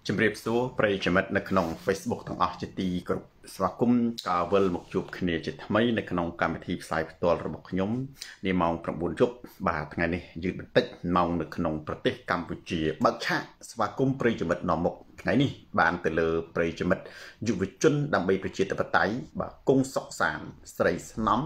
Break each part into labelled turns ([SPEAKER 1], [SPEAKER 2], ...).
[SPEAKER 1] ជំរាបសួរប្រិយមិត្តនៅក្នុង Facebook ទាំងអស់ជាទីគោរពស្វាគមន៍ក៏វិលមកជួបគ្នាជាថ្មីនៅក្នុងកម្មវិធីផ្សាយផ្ទាល់របស់ខ្ញុំនាម៉ោង 9 យប់បាទថ្ងៃនេះយឺតបន្តិចម៉ោងនៅក្នុងប្រទេសកម្ពុជាបើកឆាកស្វាគមន៍ប្រិយមិត្តនាំមុខថ្ងៃនេះបានទៅលើប្រិយមិត្តយុវជនដើម្បីប្រជាធិបតេយ្យបាទគង់សុកសានស្រីស្នំ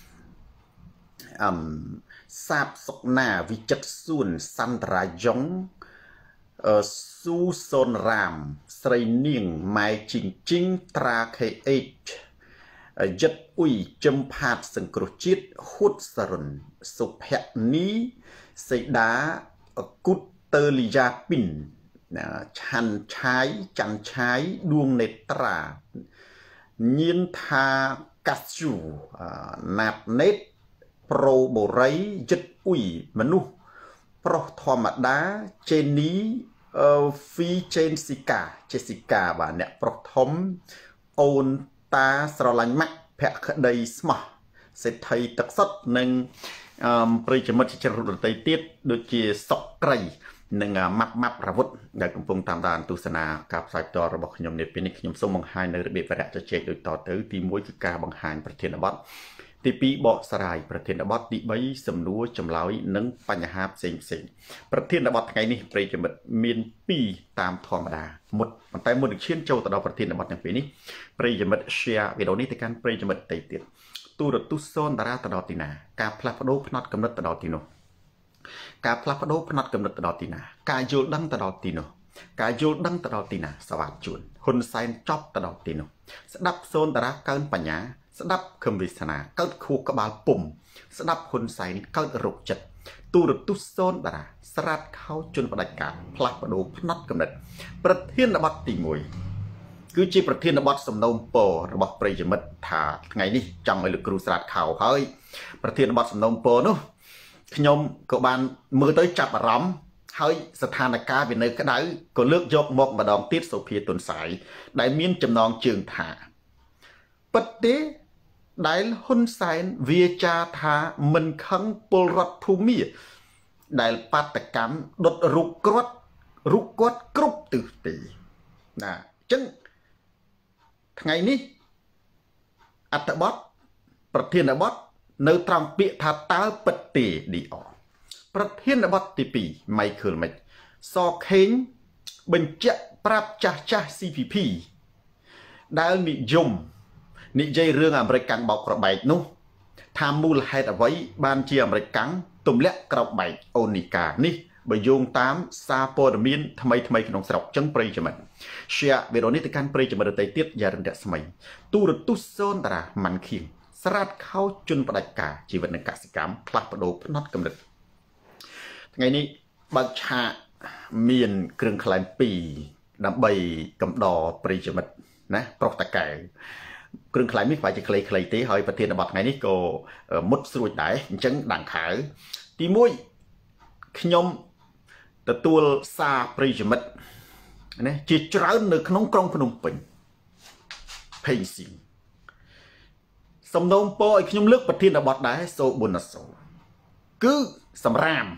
[SPEAKER 1] សាបសុកណាវិចិត្រសួនសន្តរាយ៉ុងស៊ូសូនរាមស្រីនាងម៉ែជីងជីងត្រា KH យិតអ៊ុយជឹមផាតសង្គ្រោះជាតិហួតសរុនសុភនីសេដាគុតតឺលីយ៉ាពីនឆាន់ឆាយច័ន្ទឆាយដួងនេត្រាញៀនថាកាស្យូណាត់ណេតប្រូបូរីយិតអ៊ុយមនុស្សប្រុសធម្មតាចេនីហ្វីចេនស៊ីកាចេស៊ីកាបាទអ្នកប្រុសធំអូនតាស្រឡាញ់ម៉ាក់ភក្តីស្មោះសេដ្ឋីទឹកសុទ្ធនិងប្រិយមិត្តជាច្រើនដទៃទៀតដូចជាសុកក្រៃនិងម៉ាប់រវុធដែលកំពុងតាមដានទស្សនាការផ្សាយផ្ទាល់របស់ខ្ញុំនេះពេលនេះខ្ញុំសូមបង្ហាញនៅរបៀបវរៈជជែកដូចតទៅទី1គឺការបង្ហាញប្រធានបទទី2បកស្រាយប្រធានបទទី3សំណួរចម្លើយនិងបញ្ហាផ្សេងប្រធានបទថ្ងៃនេះប្រិយមិត្តមាន2តាមធម្មតាប៉ុន្តែមុននឹងឈានចូលទៅដល់ប្រធានបទទាំងពីរនេះប្រិយមិត្ត share វីដេអូនេះទៅកាន់ប្រិយមិត្តដទៃទៀតទូរទស្សន៍សូនតារាទៅដល់ទីណាការផ្លាស់ប្ដូរផ្នត់កំណត់ទៅដល់ទីនោះការផ្លាស់ប្ដូរផ្នត់កំណត់ទៅដល់ទីណាការយល់ដឹងទៅដល់ទីនោះការយល់ដឹងទៅដល់ទីណាសវត្ថជួនហ៊ុនសែនចប់ទៅដល់ទីនោះស្ដាប់សូនតារាកើនបញ្ញាស្ដាប់ខឹមវាសនាកើតខួរក្បាលពុំស្ដាប់ហ៊ុនសែនកើតរោគចិត្តទូរទស្សន៍សូនតារាស្រាតខោជន់ផ្ដាច់ការផ្លាស់ប្ដូរផ្នត់កំណត់ប្រធានបទទី1គឺជាប្រធានបទសំណូមពររបស់ប្រិយមិត្តថាថ្ងៃនេះចង់ឲ្យលោកគ្រូស្រាតខោហើយប្រធានបទសំណូមពរនោះខ្ញុំក៏បានមើលទៅចាប់អារម្មណ៍ហើយស្ថានភាពវានៅក្តៅក៏លើកយកម្ដងទៀតសុភាទុនសាយដែលមានចំណងជើងថាពិតទេដែលហ៊ុនសែនវាចាថាមិនខឹងពលរដ្ឋភូមាដែលបាតកម្មដុតរូបគាត់គ្រប់ទិសទីណាអញ្ចឹងថ្ងៃនេះអត្ថបទប្រធានបទនៅត្រង់ពាក្យថាតើពិតទេឌីអប្រធានបទទី2 Michael Mick សខេងបញ្ជាក់ប្រាប់ចាស់ CPP ដែលនិយមនិយាយរឿងអាមេរិកកាំងបោកក្របែកនោះថាមូលហេតុអ្វីបានជាអាមេរិកកាំងទម្លាក់ក្របែកអូនីកានេះបើយោងតាមសារព័ត៌មានថ្មីក្នុងស្រុកចឹងប្រិយមិត្ត share វីដេអូនេះទៅកាន់ប្រិយមិត្តដទៃទៀតយ៉ាងរន្ទាក់ស្មីទូរទស្សន៍សូនតារាម៉ាន់ខៀងស្រាតខោជន់ផ្ដាច់ការជីវិតនិងកសិកម្មផ្លាស់ប្ដូរផ្នត់កំណត់ថ្ងៃនេះបើកឆាកមានគ្រឿងក្លែង2ដើម្បីកំដរប្រិយមិត្តណាប្រុសតកែគ្រឿងក្លែងនេះប្រហែលជាខ្លីៗទេហើយប្រធានបទថ្ងៃនេះក៏មុតស្រួចដែរអញ្ចឹងដាំងខៅទី1ខ្ញុំទទួលសារប្រិយមិត្តណាជាច្រើននៅក្នុងក្រុងភ្នំពេញភេងស៊ីសំណូមពរឲ្យខ្ញុំលើកប្រធានបទដែរសូប៊ុនណាសូគឺសម្រាម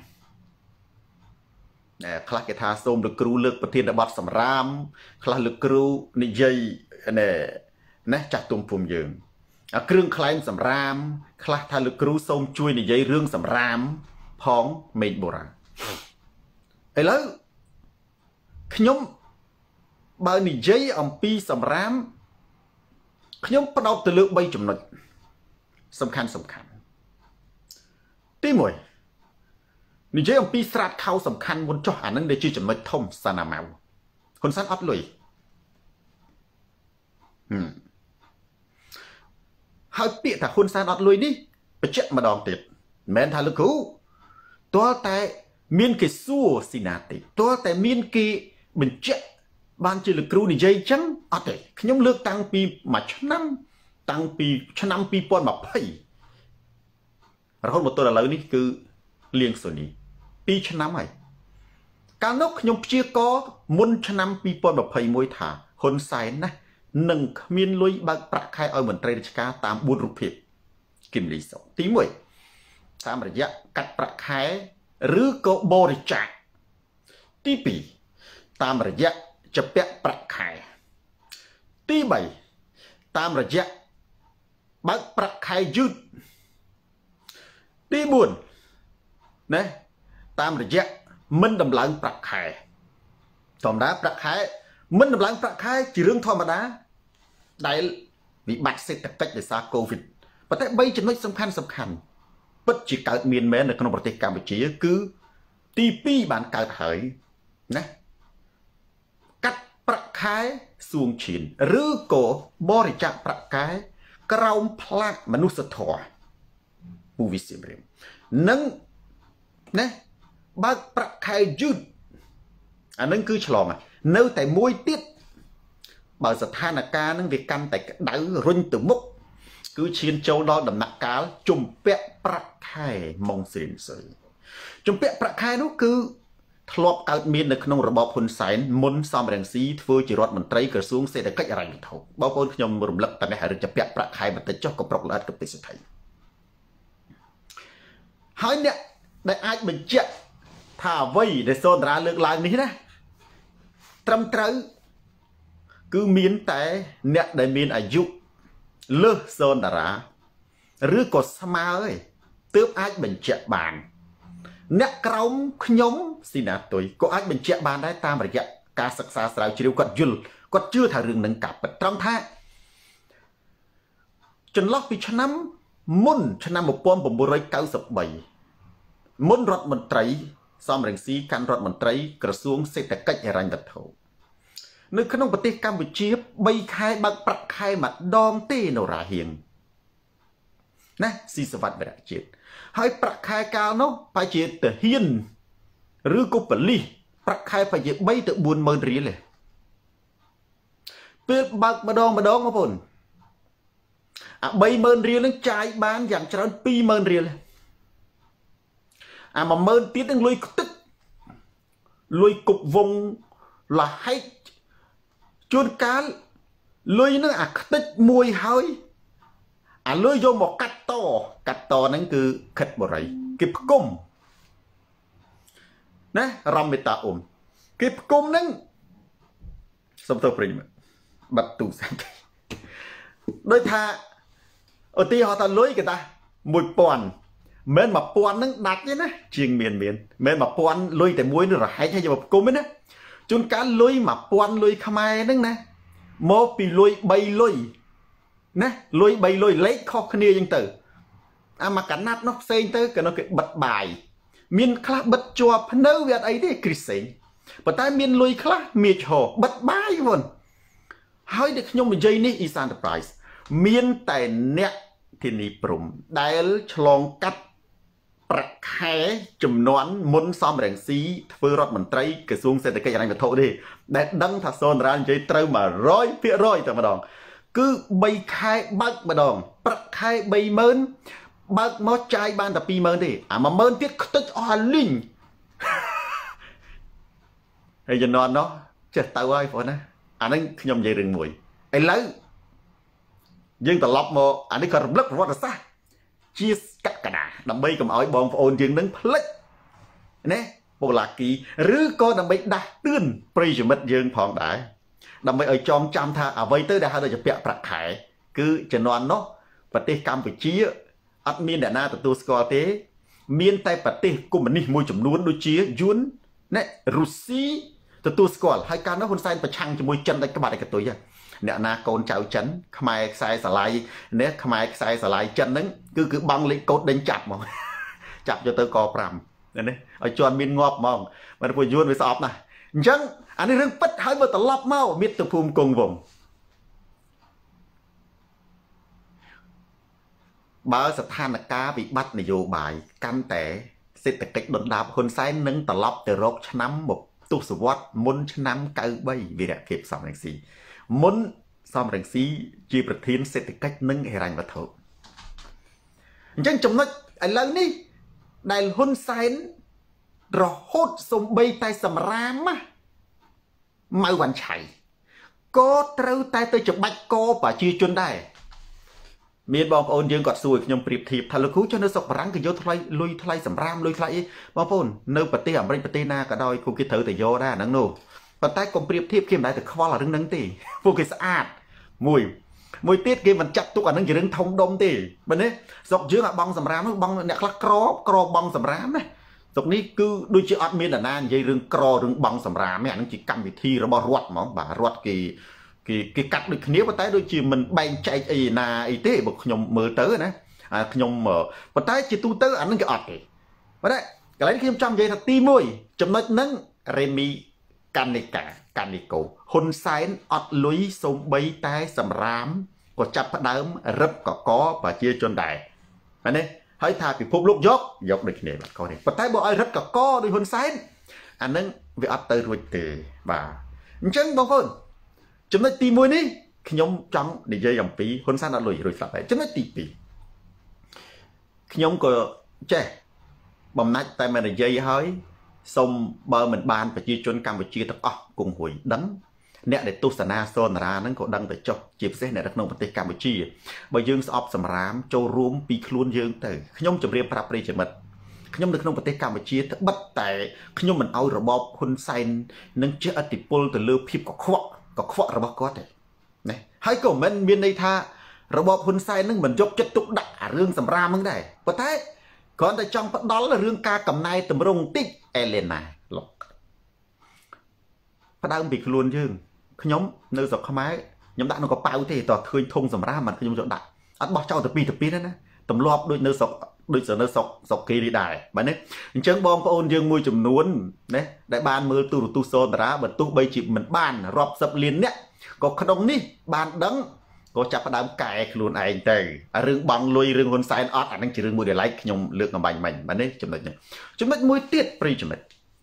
[SPEAKER 1] ខ្លះគេថាសូមលោកគ្រូលើកប្រធានបទសម្រាមខ្លះលោកគ្រូនិយាយណាចាស់ទុំពុំយើងគ្រឿងក្លែងសម្រាមខ្លះថាលោកគ្រូសូមជួយនិយាយរឿងសម្រាមផងមេឃបុរាណឥឡូវខ្ញុំបើនិយាយអំពីសម្រាមខ្ញុំបដោតទៅលើ3ចំណុចសំខាន់ទី1និយាយអំពីស្រាតខោសំខាន់មុនចុះអានឹងដែលជាចំណុចធំសាណាម៉ៅហ៊ុនសែនអត់លុយហើយពាក្យថាហ៊ុនសែនអត់លុយនេះបញ្ជាក់ម្ដងទៀតមិនមែនថាលោកគ្រូទាល់តែមានគេសួរស៊ីណាទេទាល់តែមានគេបញ្ជាក់បានជាលោកគ្រូនិយាយអញ្ចឹងអត់ទេខ្ញុំលើកតាំងពីមួយឆ្នាំតាំងពីឆ្នាំ2020រហូតមកទល់ឥឡូវនេះគឺលៀងសូនី2ឆ្នាំហើយកាលនោះខ្ញុំព្យាករមុនឆ្នាំ2021ថាហ៊ុនសែនណានឹងគ្មានលុយបើកប្រាក់ខែឲ្យមន្ត្រីរាជការតាម4រូបភាពគឹមលីសុទី1តាមរយៈកាត់ប្រាក់ខែឬក៏បរិច្ចាគទី2តាមរយៈจะเปะประคายទី3តាមរយៈបើកប្រាក់ខែយឺតទី4ណាតាមរយៈមិនដំឡើងប្រាក់ខែធម្មតាប្រាក់ខែមិនដំឡើងប្រាក់ខែជារឿងធម្មតាដែលវិបត្តិសេដ្ឋកិច្ចដោយសារកូវីដប៉ុន្តែ3ចំណុចសំខាន់ពិតជាកើតមានមែននៅក្នុងប្រទេសកម្ពុជាគឺទី2បានកើតហើយណាកាត់ប្រាក់ខែសួងឈានឬក៏បរិច្ចាគប្រាក់ខែក្រោមផ្លាកមនុស្សធម៌ពូវិសៀមរៀមនឹងណាបើកប្រាក់ខែយឺតអានឹងគឺឆ្លងនៅតែមួយទៀតបើស្ថានភាពនឹងវាកាន់តែក្តៅរុញទៅមុខគឺឈានចូលដល់ដំណាក់កាលជំពាក់ប្រាក់ខែម៉ុងស្រីនសើជំពាក់ប្រាក់ខែនោះគឺធ្លាប់កើតមាននៅក្នុងរបបហ៊ុនសែនមុនសំរងស៊ីធ្វើជារដ្ឋមន្ត្រីក្រសួងសេដ្ឋកិច្ចហិរញ្ញវត្ថុបងប្អូនខ្ញុំរំលឹកតែនេះរឿងជំពាក់ប្រាក់ខែបន្តិចចុះក៏ប្រុកល្អិតក៏ពិសេសថៃហើយអ្នកដែលអាចបញ្ជាក់ថាអ្វីដែលសូនតារាលើកឡើងនេះណាត្រឹមត្រូវគឺមានតែអ្នកដែលមានអាយុលើសសូនតារាឬក៏ស្មើឯងទើបអាចបញ្ជាក់បានអ្នកក្រោមខ្ញុំស៊ីណាតុយក៏អាចបញ្ជាក់បានដែរតាមរយៈការសិក្សាស្រាវជ្រាវគាត់យល់គាត់ជឿថារឿងនឹងកាប់ត្រង់ថាចន្លោះពីឆ្នាំមុនឆ្នាំ1993មុនរដ្ឋមន្ត្រីសំរងស៊ីកាន់រដ្ឋមន្ត្រីក្រសួងសេដ្ឋកិច្ចហិរញ្ញវត្ថុនៅក្នុងប្រទេសកម្ពុជា3ខែបើកប្រាក់ខែម្ដងទេនរាហៀងណាស៊ីសវត្តវរៈជាតិហើយប្រាក់ខែកាលនោះប្រហែលជាទាហានឬក៏ប៉ូលីសប្រាក់ខែប្រហែលជា3ទៅ40000រៀលទេពេលបើកម្ដងបងប្អូនអា30000រៀលនឹងចាយបានយ៉ាងច្រើន20000រៀលអា10000ទៀតនឹងលុយខ្ទឹកលុយគប់វងលហែកជួនកាលលុយនឹងអាខ្ទេចមួយហើយអាលុយយកមកកាត់តហ្នឹងគឺខិតបរិយគេផ្គុំណារំមេតាអ៊ុំគេផ្គុំហ្នឹងសុំទោសប្រិយមិត្តបាត់ទូរស័ព្ទដូចថាឧទាហរណ៍ថាលុយគេថា1000មិន1000ហ្នឹងដាច់ទេណាជាងមានមិន1000លុយតែមួយនឹងរហែកឲ្យយកមកផ្គុំទេណាជួនកាលលុយ1000លុយខ្មែរហ្នឹងណាមកពីលុយ3លុយណាលុយ3លុយលេខខុសគ្នាអញ្ចឹងទៅអាមកកណាត់នោះផ្សេងទៅក៏នោះគេបិទបាយមានខ្លះបិទជាប់ភ្នៅវាអត់អីទេគ្រីសេងប៉ុន្តែមានលុយខ្លះមានឈរបិទបាយហ្នឹងហើយដែលខ្ញុំនិយាយនេះ East Enterprise មានតែអ្នកធានីព្រំដែលឆ្លងកាត់ប្រាក់ខែចំនួនមុនសំរងស៊ីធ្វើរដ្ឋមន្ត្រីក្រសួងសេដ្ឋកិច្ចហិរញ្ញវត្ថុទេដែលដឹងថាសូនតារានិយាយត្រូវ 100% តែម្ដងគឺ3ខែបើកម្ដងប្រាក់ខែ30000បើកមកចាយបានតែ20000ទេអា10000ទៀតខ្ទេចអស់អាលីងហើយជំនាន់នោះចេះទៅហើយបងណាអាហ្នឹងខ្ញុំនិយាយរឿងមួយឥឡូវយើងត្រឡប់មកអានេះក៏រំលឹកប្រវត្តិសាស្ត្រជាកក្កដាដើម្បីកុំឲ្យបងប្អូនយើងនឹងភ្លេចណាពូឡាគីឬក៏ដើម្បីដាស់តឿនប្រិយមិត្តយើងផងដែរដើម្បីឲ្យចងចាំថាអ្វីទៅដែលហៅថាជាពាក់ប្រាក់ខែគឺជំនាន់នោះប្រទេសកម្ពុជាអត់មានអ្នកណាទទួលស្គាល់ទេមានតែប្រទេសកុម្មុយនីសមួយចំនួនដូចជាយួនណារុស្ស៊ីទទួលស្គាល់ហើយកាលនោះហ៊ុនសែនប្រឆាំងជាមួយចិនដាច់ក្បាត់ឯកតុយអ្នកណាកូនចៅចិនខ្មែរខ្សែស្រឡាយនេះខ្មែរខ្សែស្រឡាយចិនហ្នឹងគឺបង់លេខកូដដេញចាប់ហ្មងចាប់យកទៅក5នេះឲ្យជន់មានងាប់ហ្មងបើពួកយួនវាស្អប់ណាស់អញ្ចឹងអានេះរឿងពិតហើយមកត្រឡប់មកមាតុភូមិគង់វងបើស្ថានភាពវិបត្តិនយោបាយកាន់តែសេដ្ឋកិច្ចដុនដាបហ៊ុនសែននឹងត្រឡប់ទៅរកឆ្នាំមកទសវត្សរ៍មុនឆ្នាំ93វីរភាពសំរងស៊ីមុនសំរងស៊ីជាប្រធានសេដ្ឋកិច្ចនិងហិរញ្ញវត្ថុអញ្ចឹងចំណុចឥឡូវនេះដែលហ៊ុនសែនរហូតសំបីតែសម្រាមម៉ៅវ៉ាន់ឆៃក៏ត្រូវតែទៅច្បាច់កប្រជាជនដែរមានបងប្អូនយើងគាត់សួរខ្ញុំប្រៀបធៀបថាលោកគ្រូចុះនៅស្រុកបារាំងគេយកថ្លៃលុយថ្លៃសម្រាមលុយថ្លៃអីបងប្អូននៅប្រទេសអាមេរិកប្រទេសណាក៏ដោយគូគេត្រូវតែយកដែរហ្នឹងនោះប៉ុន្តែកុំប្រៀបធៀបគេមិនដែលទៅខ្វល់អារឿងហ្នឹងទេពួកគេស្អាតមួយទៀតគេមិនចាត់ទុកអានឹងជារឿងធំដុំទេបើនេះស្រុកយើងអាបងសម្រាមបងអ្នកខ្លះក្របងសម្រាមណាស្រុកនេះគឺដូចជាអត់មានណានិយាយរឿងក្ររឿងបងសម្រាមទេអានឹងជាកម្មវិធីរបស់រដ្ឋហ្មងបាទរដ្ឋគេកាត់ដូចគ្នាប៉ុន្តែដូចជាមិនបែងចែកអីណាអីទេបើខ្ញុំមើលទៅណាខ្ញុំប៉ុន្តែជាទូទៅអានឹងគេអត់ទេប៉ុន្តែកន្លែងខ្ញុំចង់និយាយថាទី1ចំណុចហ្នឹងរេមីកានិកូហ៊ុនសែនអត់លុយសូម្បីតែសម្រាមក៏ចាប់ផ្ដើមរឹបកកប្រជាជនដែរហ្នឹងទេហើយថាពិភពលោកយកដូចគ្នាបាទកនេះប៉ុន្តែបើឲ្យរឹបកកដោយហ៊ុនសែនអានឹងវាអត់ទៅរួចទេបាទអញ្ចឹងបងប្អូនចំណុចទី1នេះខ្ញុំចង់និយាយអំពីហ៊ុនសែនអត់លុយរួចស្លាប់ហើយចំណុចទី2ខ្ញុំក៏ចេះបំណាច់តែមិននិយាយហើយសូមបើមិនបានប្រជាជនកម្ពុជាទាំងអស់គង់រួយដឹងអ្នកដែលទស្សនាសនរាហ្នឹងក៏ដឹងទៅចុះជាពិសេសអ្នកនៅក្នុងប្រទេសកម្ពុជាបើយើងស្អប់សម្រាមចូលរួមពីខ្លួនយើងទៅខ្ញុំជម្រាបប្រាប់ប្រិយមិត្តខ្ញុំនៅក្នុងប្រទេសកម្ពុជាត្បិតតែខ្ញុំមិនអោយរបបហ៊ុនសែននឹងជះឥទ្ធិពលទៅលើភាពកខ្វក់របស់គាត់ទេណាហើយក៏មិនមានន័យថារបបហ៊ុនសែននឹងមិនយកចិត្តទុកដាក់រឿងសម្រាមហ្នឹងដែរប៉ុន្តែគ្រាន់តែចង់ផ្ដាល់រឿងការកំណែតម្រង់តិចអេលេណាឡុកផ្ដើមពីខ្លួនយើងខ្ញុំនៅស្រុកខ្មែរខ្ញុំដាក់ក្នុងកប៉ៅទេតើឃើញធុងសម្រាមមិនខ្ញុំយកដាក់អត់បោះចោលទៅពីណាទម្លាប់ដូចនៅស្រុកស្រុកគេនេះដែរបាទនេះអញ្ចឹងបងប្អូនយើងមួយចំនួនណាដែលបានមើលទូរទស្សន៍សនតារាបើទោះបីជាមិនបានរាប់សិបលានអ្នកក៏ក្នុងនេះបានដឹងក៏ចាប់ផ្ដើមកែខ្លួនឯងទៅរឿងបងលុយរឿងហ៊ុនសែនអត់អានឹងជារឿងមួយដែលឡែកខ្ញុំលើកកំបាញ់មិញបាទនេះចំណុចនេះចំណុចមួយទៀតប្រិយមិត្ត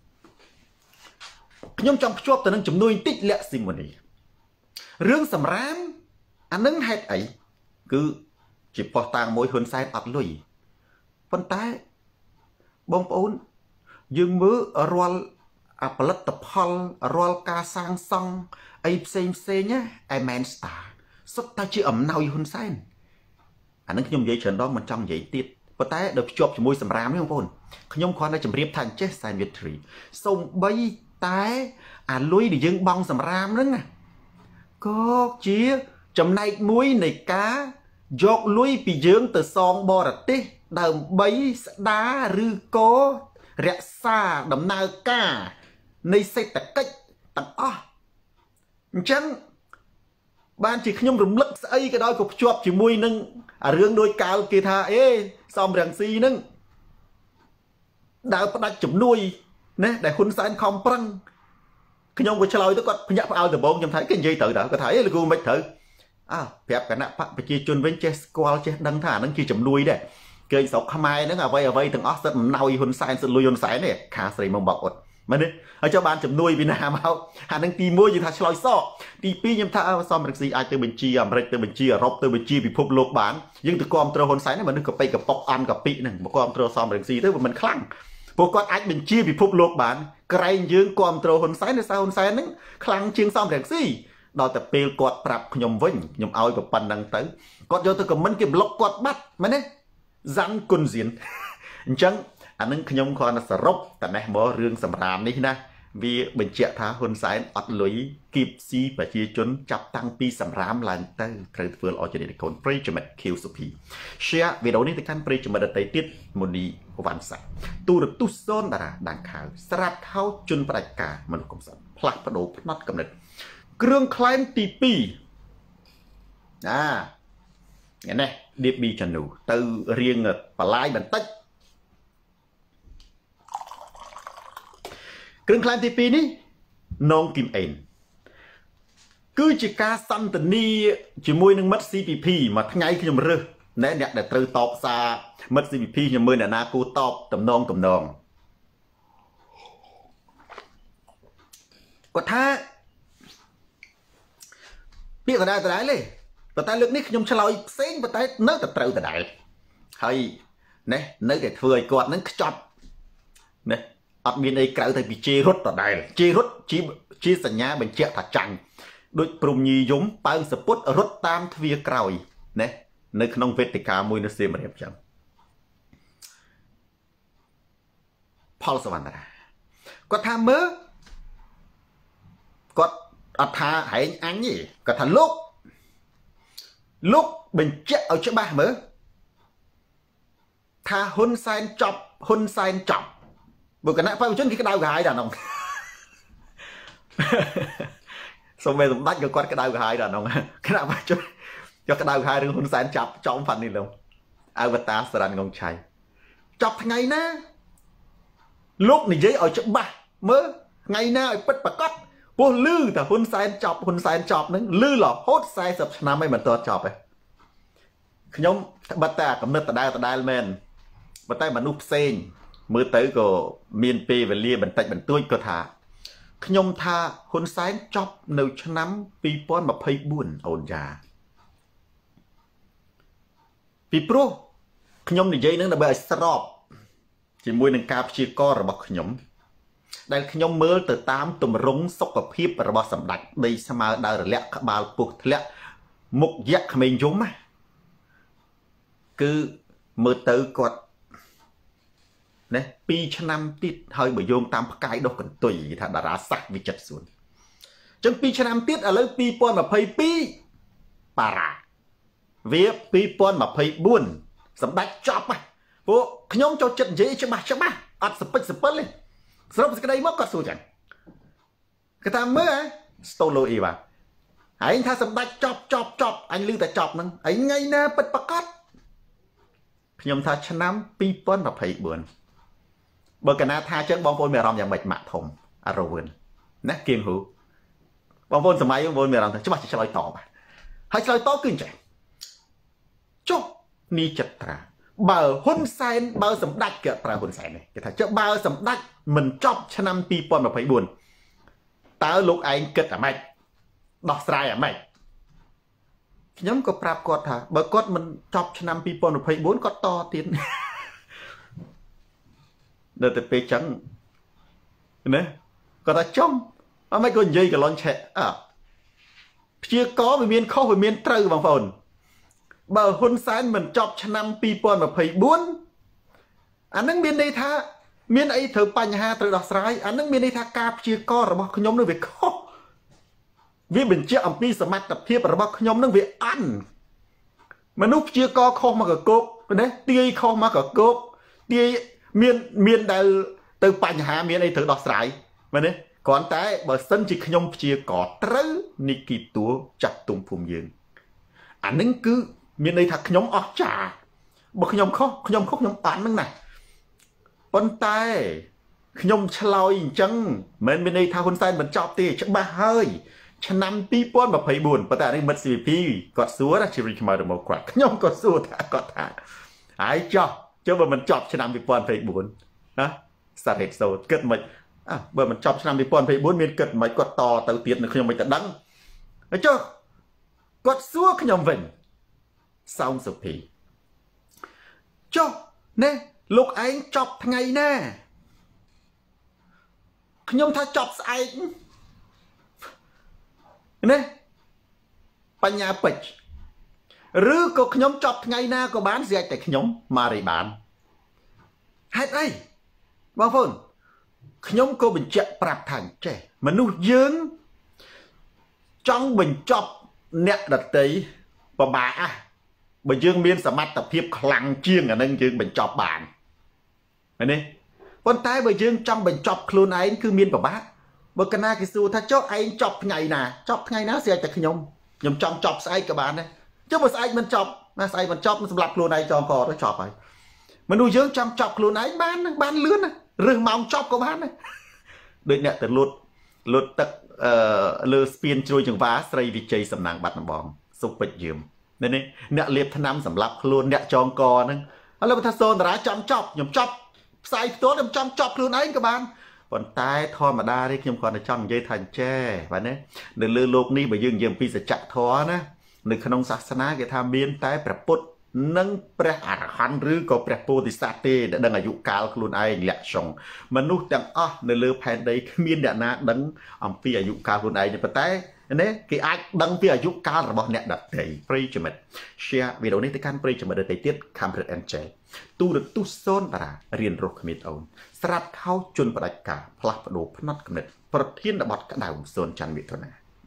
[SPEAKER 1] ខ្ញុំចង់ភ្ជាប់ទៅនឹងជំនួយបន្តិចលាក់ស៊ីម៉ូនីរឿងសម្រាមអានឹងហេតុអីគឺជាផុសតាងមួយហ៊ុនសែនអត់លុយប៉ុន្តែបងប្អូនយើងមើលរាល់ផលិតផលរាល់ការសាងសង់អីផ្សេងណាអេមែនស្តាសុទ្ធតែជាអំណោយហ៊ុនសែនអានឹងខ្ញុំនិយាយច្រើនដងមិនចង់និយាយទៀតប៉ុន្តែដល់ភ្ជាប់ជាមួយសម្រាមនេះបងប្អូនខ្ញុំគ្រាន់តែជម្រាបថាអញ្ចេះសែនវិទ្រីសូម្បីតែអាលុយដែលយើងបង់សម្រាមហ្នឹងណាក៏ជាចំណែកមួយនៃការយកលុយពីយើងទៅសងបរទេសដើម្បីស្ដារឬក៏រក្សាដំណើរការនៃសេដ្ឋកិច្ចទាំងអស់អញ្ចឹងបានជាខ្ញុំរំលឹកស្អីក៏ដោយក៏ភ្ជាប់ជាមួយនឹងរឿងដូចកាលគេថាសំរងស៊ីហ្នឹងដើរផ្ដាច់ជំនួយណាដែលហ៊ុនសែនខំប្រឹងខ្ញុំក៏ឆ្លើយទៅគាត់ភ្ញាក់ផ្អើលដំបងខ្ញុំថាគេនិយាយត្រូវដែរគាត់ថាលោកគ្រូមិនត្រូវប្រាប់គណៈបកប្រជាជនវិញចេះស្គាល់ចេះដឹងថាអាហ្នឹងជាជំនួយដែរគេស្រុកខ្មែរហ្នឹងអ្វីទាំងអស់សិតអំណោយហ៊ុនសែនសិតលុយហ៊ុនសែននេះខាស្រីមកបោកអត់មែនទេហើយចុះបានជំនួយពីណាមកអាហ្នឹងទី1យើងថាឆ្លើយសក់ទី2ខ្ញុំថាសំរងស៊ីអាចទៅបញ្ជាអាមេរិកទៅបញ្ជាអឺរ៉ុបទៅបញ្ជាពិភពលោកបានយើងទៅគ្រប់គ្រងហ៊ុនសែនហ្នឹងមនុស្សកប៉ិកប៉ុកអានកប៉ិហ្នឹងមកគ្រប់គ្រងសំរងស៊ីទៅវាមិនខ្លាំងពួកគាត់អាចបញ្ជាពិភពលោកបានក្រែងយើងគ្រប់គ្រងហ៊ុនសែនដោយសារហ៊ុនសែនហ្នឹងខ្លាំងជាងសំរងស៊ីដល់តែពេលគាត់ប្រាប់ខ្ញុំវិញខ្ញុំឲ្យប៉ុណ្្នឹងទៅគាត់យកទៅខមមិនគេប្លុកគាត់បាត់មែនទេសាន់គុនសៀនអញ្ចឹងអានឹងខ្ញុំគ្រាន់តែសរុបតែនេះមករឿងសម្រាមនេះណាវាបញ្ជាក់ថាហ៊ុនសែនអត់លុយគៀបស៊ីប្រជាជនចាប់តាំងពីសម្រាមឡើងទៅត្រូវធ្វើឲ្យជានិកូនប្រិយមិត្ត Q សុភី share វីដេអូនេះទៅកាន់ប្រិយមិត្តដទៃទៀតមូនីវ៉ាន់សាទូរទស្សន៍សូនតារាដាងខៅស្រាប់ខោជន់ផ្ដាច់ការមនុស្សកំសត់ផ្លាស់ប្ដូរផ្នត់កំណត់គ្រឿងក្លែងទី2នេះឌីប៊ីចានូទៅរៀងបលាយបន្តិចគ្រឿងក្លែងទី2នេះនងគឹមអេនគឺជាការសន្ទនាជាមួយនឹងមិត្ត CPP មួយថ្ងៃខ្ញុំរើសណែអ្នកដែលត្រូវតបសារមិត្ត CPP ខ្ញុំមើលអ្នកណាគូតបតំណងគាត់ថាពាក្យដដែលទេប៉ុន្តែលើកនេះខ្ញុំឆ្លើយផ្សេងប៉ុន្តែនៅតែត្រូវដដែលហើយណែនៅតែធ្វើឲ្យគាត់នឹងខ្ចប់ណែអត់មានអីក្រៅតែពីជេររត់ដដែលជេររត់ជាសញ្ញាបញ្ជាក់ថាចាញ់ដូចព្រំញីយំប៉ៅសពុតរត់តាមទ្វារក្រោយណែនៅក្នុងវេទិកាមួយនៅសៀមរាបចឹងផលសវណ្ណរាគាត់ថាមើលគាត់អត់ថាហែងអញទេគាត់ថាលោកបញ្ជាក់ឲ្យច្បាស់មើលថាហ៊ុនសែនចប់បើគណៈបព្វជិនគេក្តៅក្រហាយដល់នោះសូម្បីសម្ដេចក៏គាត់ក្តៅក្រហាយដល់នោះគណៈបព្វជិនយកក្តៅក្រហាយរឿងហ៊ុនសែនចាប់ចំផាត់នេះលោកអវតារសរណងងឆៃចប់ថ្ងៃណាលោកនិយាយឲ្យច្បាស់មើលថ្ងៃណាឲ្យពិតប្រកបពោះលឺតែហ៊ុនសែនចប់ហ្នឹងលឺរហូត40ឆ្នាំហើយមិនទាន់ចប់ទេខ្ញុំបិទតែកំណត់ដដែលមែនប៉ុន្តែមនុស្សផ្សេងមើលទៅក៏មានពេលវេលាបន្តិចបន្តួចក៏ថាខ្ញុំថាហ៊ុនសែនចប់នៅឆ្នាំ2024អូនយ៉ាពីព្រោះខ្ញុំនិយាយនឹងដើម្បីឲ្យស្របជាមួយនឹងការព្យាករណ៍របស់ខ្ញុំដែលខ្ញុំមើលទៅតាមទម្រង់សុខភាពរបស់សម្ដេចដីស្មើដើររលាក់ក្បាលពុះធ្លាក់មុខយៈក្មេងយំណាគឺមើលទៅគាត់ណា2ឆ្នាំទៀតហើយបើយោងតាមផ្កាយដុសកន្ទុយថាតារាសាស្ត្រវិចិត្រសួនអញ្ចឹង2ឆ្នាំទៀតឥឡូវ2022បារ៉ាវា2024សម្ដេចចប់ពួកខ្ញុំចូលចិត្តនិយាយច្បាស់អត់សពិចសពិលទេសរុបសេចក្តីមកគាត់សួរចឹងគាត់ថាមើលស្តូឡូអ៊ីវ៉ាឯងថាសម្ដេចចប់អញឮតែចប់ហ្នឹងឯងថ្ងៃណាពិតប្រកបខ្ញុំថាឆ្នាំ2024បើកណាថាចឹងបងប្អូនមានអារម្មណ៍យ៉ាងម៉េចម៉ាក់ធំអារវឿនណាគៀងហ៊ូបងប្អូនសម័យបងប្អូនមានអារម្មណ៍ថាច្បាស់ឆ្លើយតបហើយឆ្លើយតបគឺអញ្ចឹងចុះនីចត្រាបើហ៊ុនសែនបើសម្ដេចគេប្រើហ៊ុនសែននេះគេថាចុះបើសម្ដេចមិនចប់ឆ្នាំ2024តើលោកឯងគិតអាម៉េចដោះស្រាយអាម៉េចខ្ញុំក៏ប្រាប់គាត់ថាបើគាត់មិនចប់ឆ្នាំ2024គាត់តទៀតនៅតែពេលចឹងណាគាត់ថាចំអមិនក៏និយាយកន្លងឆែកព្យាករវាមានខុសវាមានត្រូវបងប្អូនបើហ៊ុនសែនមិនចប់ឆ្នាំ2024អានឹងមានន័យថាមានអីត្រូវបញ្ហាត្រូវដោះស្រាយអានឹងមានន័យថាការព្យាកររបស់ខ្ញុំនឹងវាខុសវាបញ្ជាក់អំពីសមត្ថភាពរបស់ខ្ញុំនឹងវាអន់មនុស្សព្យាករខុសមកកកោកណាទាយខុសមកកកោកទាយមានដែលទៅបញ្ហាមានអីត្រូវដោះស្រាយមែនទេគ្រាន់តែបើសិនជាខ្ញុំព្យាករត្រូវនីគីតួចាត់ទុំភូមិយើងអានឹងគឺមានន័យថាខ្ញុំអស់ចាបើខ្ញុំខុសខ្ញុំបានហ្នឹងណាប៉ុន្តែខ្ញុំឆ្លើយអញ្ចឹងមិនមានន័យថាហ៊ុនសែនមិនចប់ទេច្បាស់ហើយឆ្នាំ2024ប៉ុន្តែនេះមិត្ត CVP គាត់សួរណាជារីខ្មៅរមកគាត់ខ្ញុំក៏សួរថាគាត់ថាហើយចុះបើមិនចប់ឆ្នាំ2024ណាសារហេតុសូត្រគិតមិនបើមិនចប់ឆ្នាំ2024មានគិតមិនគាត់តទៅទៀតនៅខ្ញុំមិនទៅដឹងហើយចុះគាត់សួរខ្ញុំវិញសោមសុភីចុះណែលោកឯងចប់ថ្ងៃណាខ្ញុំថាចប់ស្អែកណាបញ្ញាពេជ្រឬក៏ខ្ញុំចប់ថ្ងៃណាក៏បានស្រាច់តែខ្ញុំម៉ារីបានហេតុអីបងប្អូនខ្ញុំក៏បញ្ជាក់ប្រាប់ថាចេះមនុស្សយើងចង់បញ្ចប់អ្នកដតីពិបាកបើយើងមានសមត្ថភាពខ្លាំងជាងអានឹងយើងបញ្ចប់បានឃើញទេប៉ុន្តែបើយើងចង់បញ្ចប់ខ្លួនឯងគឺមានពិបាកបើកណាគេសួរថាចុះឯងចប់ថ្ងៃណាស្រាច់តែខ្ញុំចង់ចប់ស្អែកក៏បានដែរចុះបើស្អែកមិនចប់ណាស្អែកមិនចប់សម្រាប់ខ្លួនឯងចងកទៅចប់ហើយមនុស្សយើងចង់ចប់ខ្លួនឯងបានលឿនណារឹសម៉ោងចប់ក៏បានដែរដូចអ្នកទៅលូតទឹកលើស្ពានជ្រោយចង្វាស្រីវិជ័យសំណាងបាត់ដំបងសុពេជ្រយឺមនេះអ្នកលាបថ្នាំសម្រាប់ខ្លួនអ្នកចងកហ្នឹងឥឡូវបើថាសូនតារាចំចប់ខ្ញុំចប់ផ្សាយផ្ទាល់ខ្ញុំចង់ចប់ខ្លួនឯងក៏បានប៉ុន្តែធម្មតានេះខ្ញុំគ្រាន់តែចង់និយាយថាចេះបាទណានៅលើโลกនេះបើយើងនិយាយអំពីសច្ចធម៌ណានៅក្នុងសាសនាគេថាមានតែព្រះពុទ្ធនិងព្រះអរហន្តឬក៏ព្រះពោធិសត្វទេដែលដឹងអាយុកាលខ្លួនឯងលក្ខចុងមនុស្សទាំងអស់នៅលើផែនដីគ្មានអ្នកណាដឹងអំពីអាយុកាលខ្លួនឯងទេប៉ុន្តែណាគេអាចដឹងពីអាយុកាលរបស់អ្នកដទៃប្រិយមិត្ត share វីដេអូនេះទៅកាន់ប្រិយមិត្តដទៃទៀតខំព្រឹកអេនចែទូរទស្សន៍សូនតារារៀនរស់គ្មានអូនស្រាប់ខោជន់ផ្ដាច់ការផ្លាស់ប្ដូរផ្នត់គំនិតប្រធានបទក្តៅសូនច័ន្ទមិថុនា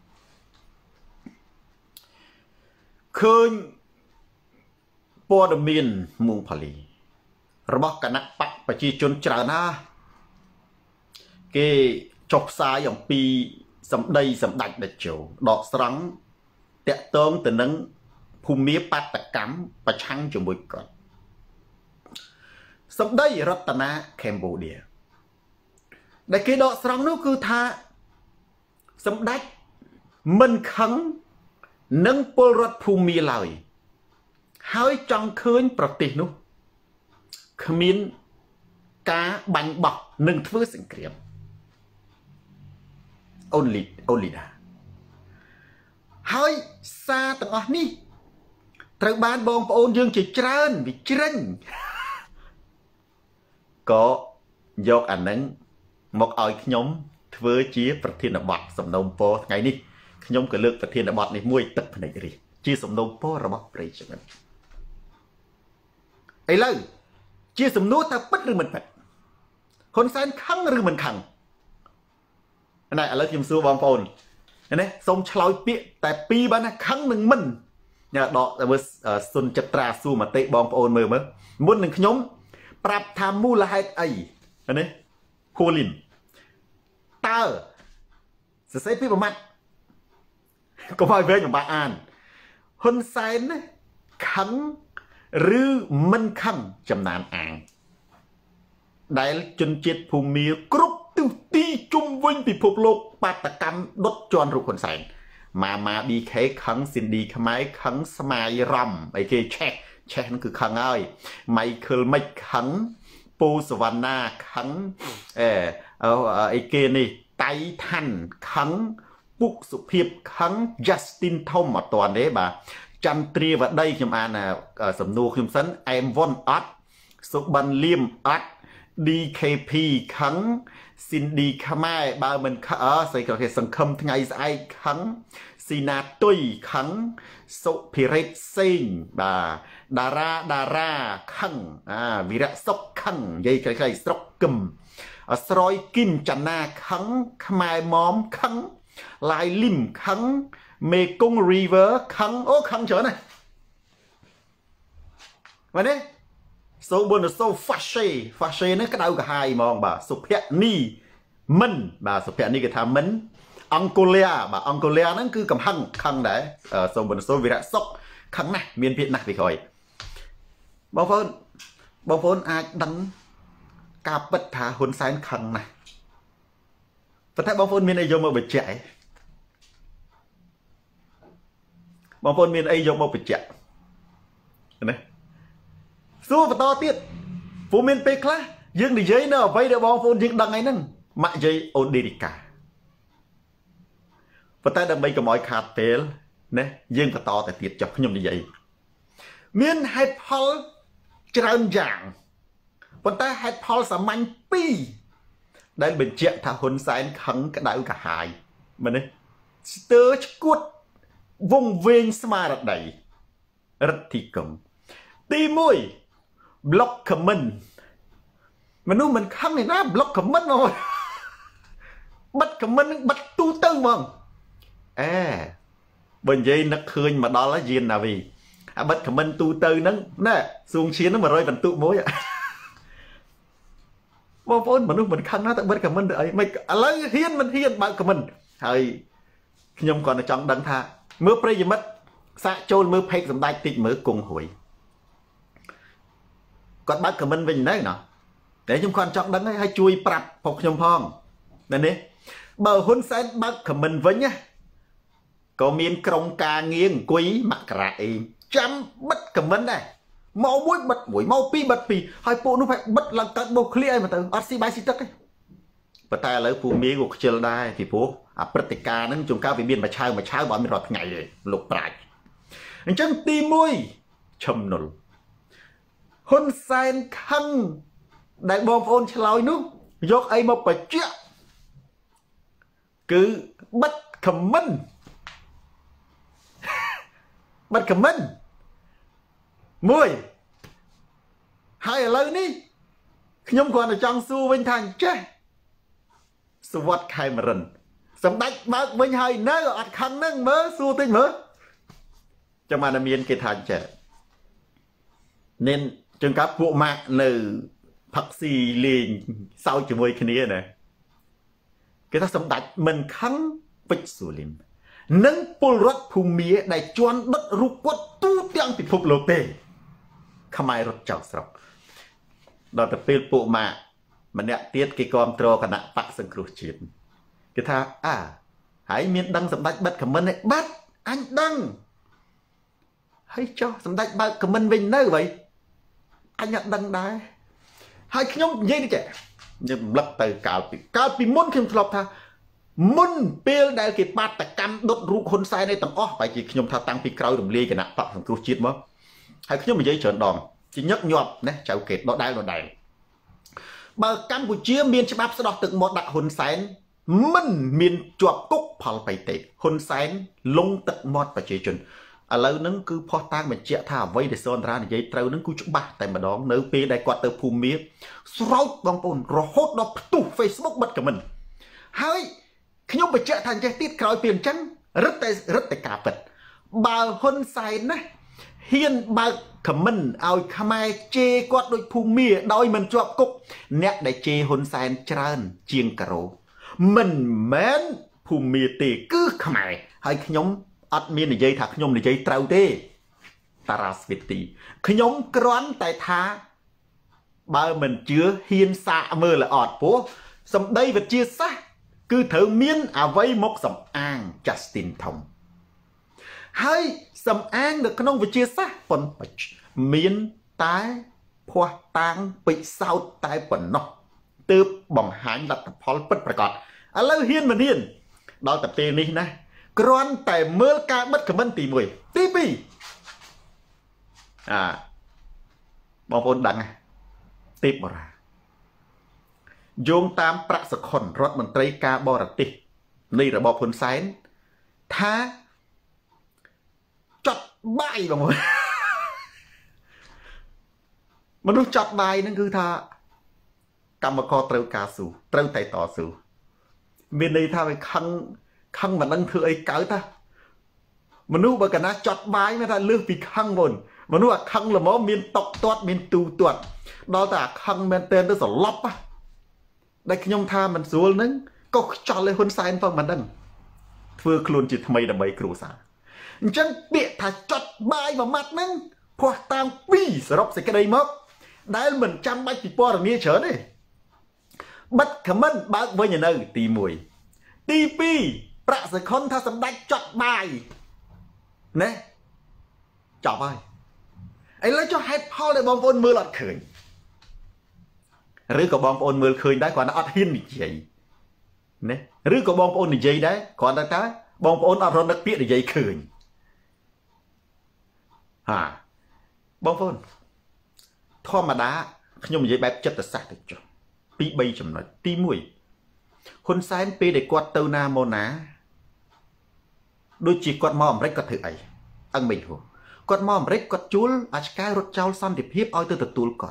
[SPEAKER 1] ឃើញព័ត៌មានមួងផលីរបស់គណៈបកប្រជាជនច្រើនណាស់គេចុះផ្សាយអំពីសម្ដីសម្ដេចតេជោដកស្រង់តាក់ទងទៅនឹងភូមិបាតកម្មប្រឆាំងជាមួយគាត់សម្ដីរតនាកម្ពុជាដែលគេដកស្រង់នោះគឺថាសម្ដេចមិនខឹងនឹងពលរដ្ឋភូមិឡើយហើយចង់ឃើញប្រទេសនោះគ្មានការបាញ់បោះនិងធ្វើសង្គ្រាមonly ណាហើយសារទាំងអស់នេះត្រូវបានបងប្អូនយើងជាច្រើនវិជ្រិញក៏យកអានឹងមកឲ្យខ្ញុំធ្វើជាប្រធានបទសំណូមពរថ្ងៃនេះខ្ញុំក៏លើកប្រធានបទនេះមួយទឹកភ្នែករីជាសំណូមពររបស់ប្រិយមិត្តឥឡូវជាសំណួរថាពិតឬមិនពិតហ៊ុនសែនខឹងឬមិនខឹងណែឥឡូវខ្ញុំសួរបងប្អូនណាសូមឆ្លើយពាក្យតែពីរបានណាខឹងនិងមិនញ៉ាដកមើលសុនចត្រាសួរមតិបងប្អូនមើលមុននឹងខ្ញុំប្រាប់ថាមូលហេតុអីណាគូលីនតើសរសេរពីប្រមាត់កុំឲ្យវែងបំបាក់អានហ៊ុនសែនខឹងឬមិនខឹងចំណានអាងដែលជនជាតិភូមិគ្រប់ទិសទីជុំវិញពិភពលោកបាតកម្មដុតជន់រូបហ៊ុនសែនម៉ា BK ខឹងស៊ីនឌីខ្មែរខឹងស្មាយរំអីគេឆេះហ្នឹងគឺខឹងហើយ Michael មិចខឹងពូសវណ្ណាខឹងអីគេនេះតៃថាន់ខឹងពុកសុភាពខឹង Justin ធំអត់តាន់ទេបាទចន្ទ្រាវតីខ្ញុំអានសំណួរខ្ញុំសិនអែមវ៉ុនអត់សុបិនលៀមអត់ DKP ខឹង Cindy ខ្មែរបើមិនស្អីក៏គេសង្ឃឹមថ្ងៃស្អែកខឹងស៊ីណាទុយខឹងសុភិរិតសេងបាទតារាខឹងវិរៈសុកខឹងនិយាយខ្លីៗស្រុកគឹមស្រយគឹមចនាខឹងខ្មែរម៉មខឹងឡាយលឹមខឹងមេគង្គ River ខឹងអូខឹងច្រើនណាស់មែនទេសូបុនសូហ្វាសេនេះក្តៅកាហាយហ្មងបាទសុភ័ក្រនីមិនបាទសុភ័ក្រនីគេថាមិនអង្គុលាបាទអង្គុលាហ្នឹងគឺកំហឹងខឹងដែរសូបុនសូវិរៈសុកខឹងណាស់មានពាក្យណាស់ពីក្រោយបងប្អូនអាចដឹងការពិតថាហ៊ុនសែនខឹងណាស់ប៉ុន្តែបងប្អូនមានអីយកមកបញ្ជាក់បងប្អូនមានអីយកមកបញ្ជាក់ណាសួរបន្តទៀតព្រោះមានពេលខ្លះយើងនិយាយនៅអ្វីដែលបងប្អូនយើងដឹងអីហ្នឹងម៉ាក់យាយអូឌេរីកាប៉ុន្តែដើម្បីកុំឲ្យខាតពេលណាយើងបន្តទៅទៀតចុះខ្ញុំនិយាយមានហេតុផលច្រើនយ៉ាងប៉ុន្តែហេតុផលសាមញ្ញពីរដែលបញ្ជាក់ថាហ៊ុនសែនខឹងក្តៅកាហាយមែនទេស្ទើរឈួតវងវែងស្មារតីរដ្ឋិគមទី1 block comment មនុស្សមិនខឹងទេណា block comment មកបិទ comment នឹងបិទទូទៅហ្មងបើនិយាយនឹកឃើញមកដល់ហើយយានណាវីអាបិទ comment ទូទៅហ្នឹងណាសួងឈៀនហ្នឹង100បន្ទុកមួយបងប្អូនមនុស្សមិនខឹងណាតែបិទ comment ទៅអីមិនឥឡូវហ៊ានមិនហ៊ានបើក comment ហើយខ្ញុំគាត់តែចង់ដឹងថាមើលប្រិយមិត្តសាកចូលមើល page សម្ដេចតិចមើលគង់រួយគាត់បើក comment វិញនៅណាតែខ្ញុំគាត់ចង់ដឹងហើយជួយប្រាប់ពួកខ្ញុំផងមែនទេបើហ៊ុនសែនបើក comment វិញណាក៏មានក្រុមការងារអង្គុយមករាអេចាំបិទ comment ដែរមកមួយបិទមួយមកពីរបិទពីរហើយពួកនោះបិទឡើងកើតបោកឃ្លៀអីមកទៅអត់ស៊ីបាយស៊ីទឹកទេប៉ុន្តែឥឡូវពូមីក៏ខ្ជិលដែរពីព្រោះអាព្រឹត្តិការណ៍ហ្នឹងជួនកាលវាមានមួយឆាវបើមានរាល់ថ្ងៃទេលោកប្រាជ្ញអញ្ចឹងទី1ឈឹមនុលហ៊ុនសែនខឹងដែលបងប្អូនឆ្លើយនោះយកអីមកបញ្ជាក់គឺបិទ comment បិទ comment មួយហើយឥឡូវនេះខ្ញុំគ្រាន់តែចង់សួរវិញថាចេះสวัสดิ์ไคมรินสำดักบ้านวิ่งให้เนื้ออัดคันนั่งเมื่อสู้ติ้งเมื่อจะมาดำเนินกิจการเจเน้นจึงกับพวกมากในผักซีลิงเศร้าจะมวยคนนี้นะcái ta sắm đặt mình khăng vích sù lim nâng pol rốt phù mía đại choan đất rục quất tu tiếng bị phục lột tê không ai rốt chảo sọc đó là pil bộ mà nè tiết cái con trò cả nặng bạc sân cửu chiến cái tha hãy miễn đăng sắm đặt bắt comment này bắt anh đăng hãy cho sắm đặt bắt comment mình nơi vậy anh nhận đăng đai hai cái nhóm dây đi trẻ nhưng lập từ cao bị muốn khi lọc tha muốn bê đại cái bát tại cam đốt rụt hôn sai này tầm phải chỉ nhóm tha tăng bị cao đồng ly cái nặng bạc thằng cứu chết mất hai cái nhóm mình dây trơn đòn chỉ nhấc nhọt nè chào kệt đó đài bờ Campuchia miền chấp áp sẽ đọc từng một đại hôn sai mình miền chuột cúc phal bay tệ hôn sai lông tận mọt và chế chuẩn lâu nâng cứ phó tang mình chẹt thả vây để son ra để dây trâu nâng cứ chụp bạc tại mà đó nấu pê đại quạt từ phù miết sâu bong bồn rồi hốt đó tụ Facebook bật cả mình hai khi nhung bị chẹt thành trái tiết còi tiền trắng rất tay cả vật bà hôn sai nè hiên bà comment ao khmai chê quạt đôi phù miết đôi mình chụp cúc nét đại chê hôn sai trơn chiêng cà rô mình mến phù miết tì cứ khmai hai khi nhung adminในใจถักขยมในใจเต้าเต้ตาราสวิตีขยมกร้อนแต่ท้าบ่มันเชื้อเฮียนสะมือละอดปุ๊สำได้vật chia sẻคือเธอเมียนเอาไว้มกสำอางจัสตินทองให้สำอางเด็กขนมvật chia sẻปนปัจเมียนตายพวกตังไปเศร้าตายปนนกตืบบ่งหายหลับพอลปิดประกอบอะไรเฮียนมันเฮียนดาวแต่เตนี้นะกรอนแต่เมื่อการบัดขมันตีมวยตีปีบางคนดังตีบราโยงตามประสคอนรถมันตรีกาบอรติในระบบผลไซน์ท้าจัดใบบางคนมนุษย์จัดใบนั่นคือท่ากรรมกรเตรียมกาสูเตรียมไต่ต่อสูมีในท่าไปkhăn mà nâng thưa ấy cỡ ta mà nu bà cả ná chọt bái mới ta lương vì khăn bồn mà nu à khăn là mó miền tộc toát miền tu tuột đó ta khăn men tên đó là lóp á đây khi nhông tha mình xuống nâng có cho lên hôn sai phong mà đăng vừa luôn chỉ mày đầm bầy cửu xa chân bịa thà chọt bái vào mặt nâng khoa tang bi sở rốc sẽ cái đây mất đấy mình chăm bách thì po là nia chớ đấy bắt khả mân bác với nhà nơi tì mùi tì piประสิทธิ์คนถ้าสำได้จดใบเนี่ยจบไปไอ้แล้วจะให้พ่อเลยบอมโอนมือหลอดเขยหรือกับบอมโอนมือเขยได้ก่อนนะอดหินอีกทีเนี่ยหรือกับบอมโอนอีกทีได้ก่อนนะจ๊ะบอมโอนอดรอนนักเปียอีกทีเขยบอมโอนธรรมดาขยมยี่แบบจัดแต่สักแต่จุปีใบจำนวนตีมวยคนซ้ายปีเด็กกวาดเตานาโมนาโดยจีกวาดมอมเร็กก็ถือไออังไม่หัวกวาดมอมเร็กกวาดจูลอาชกายรถเจ้าซ้ำติดเพียบเอาตัวตูลก่อน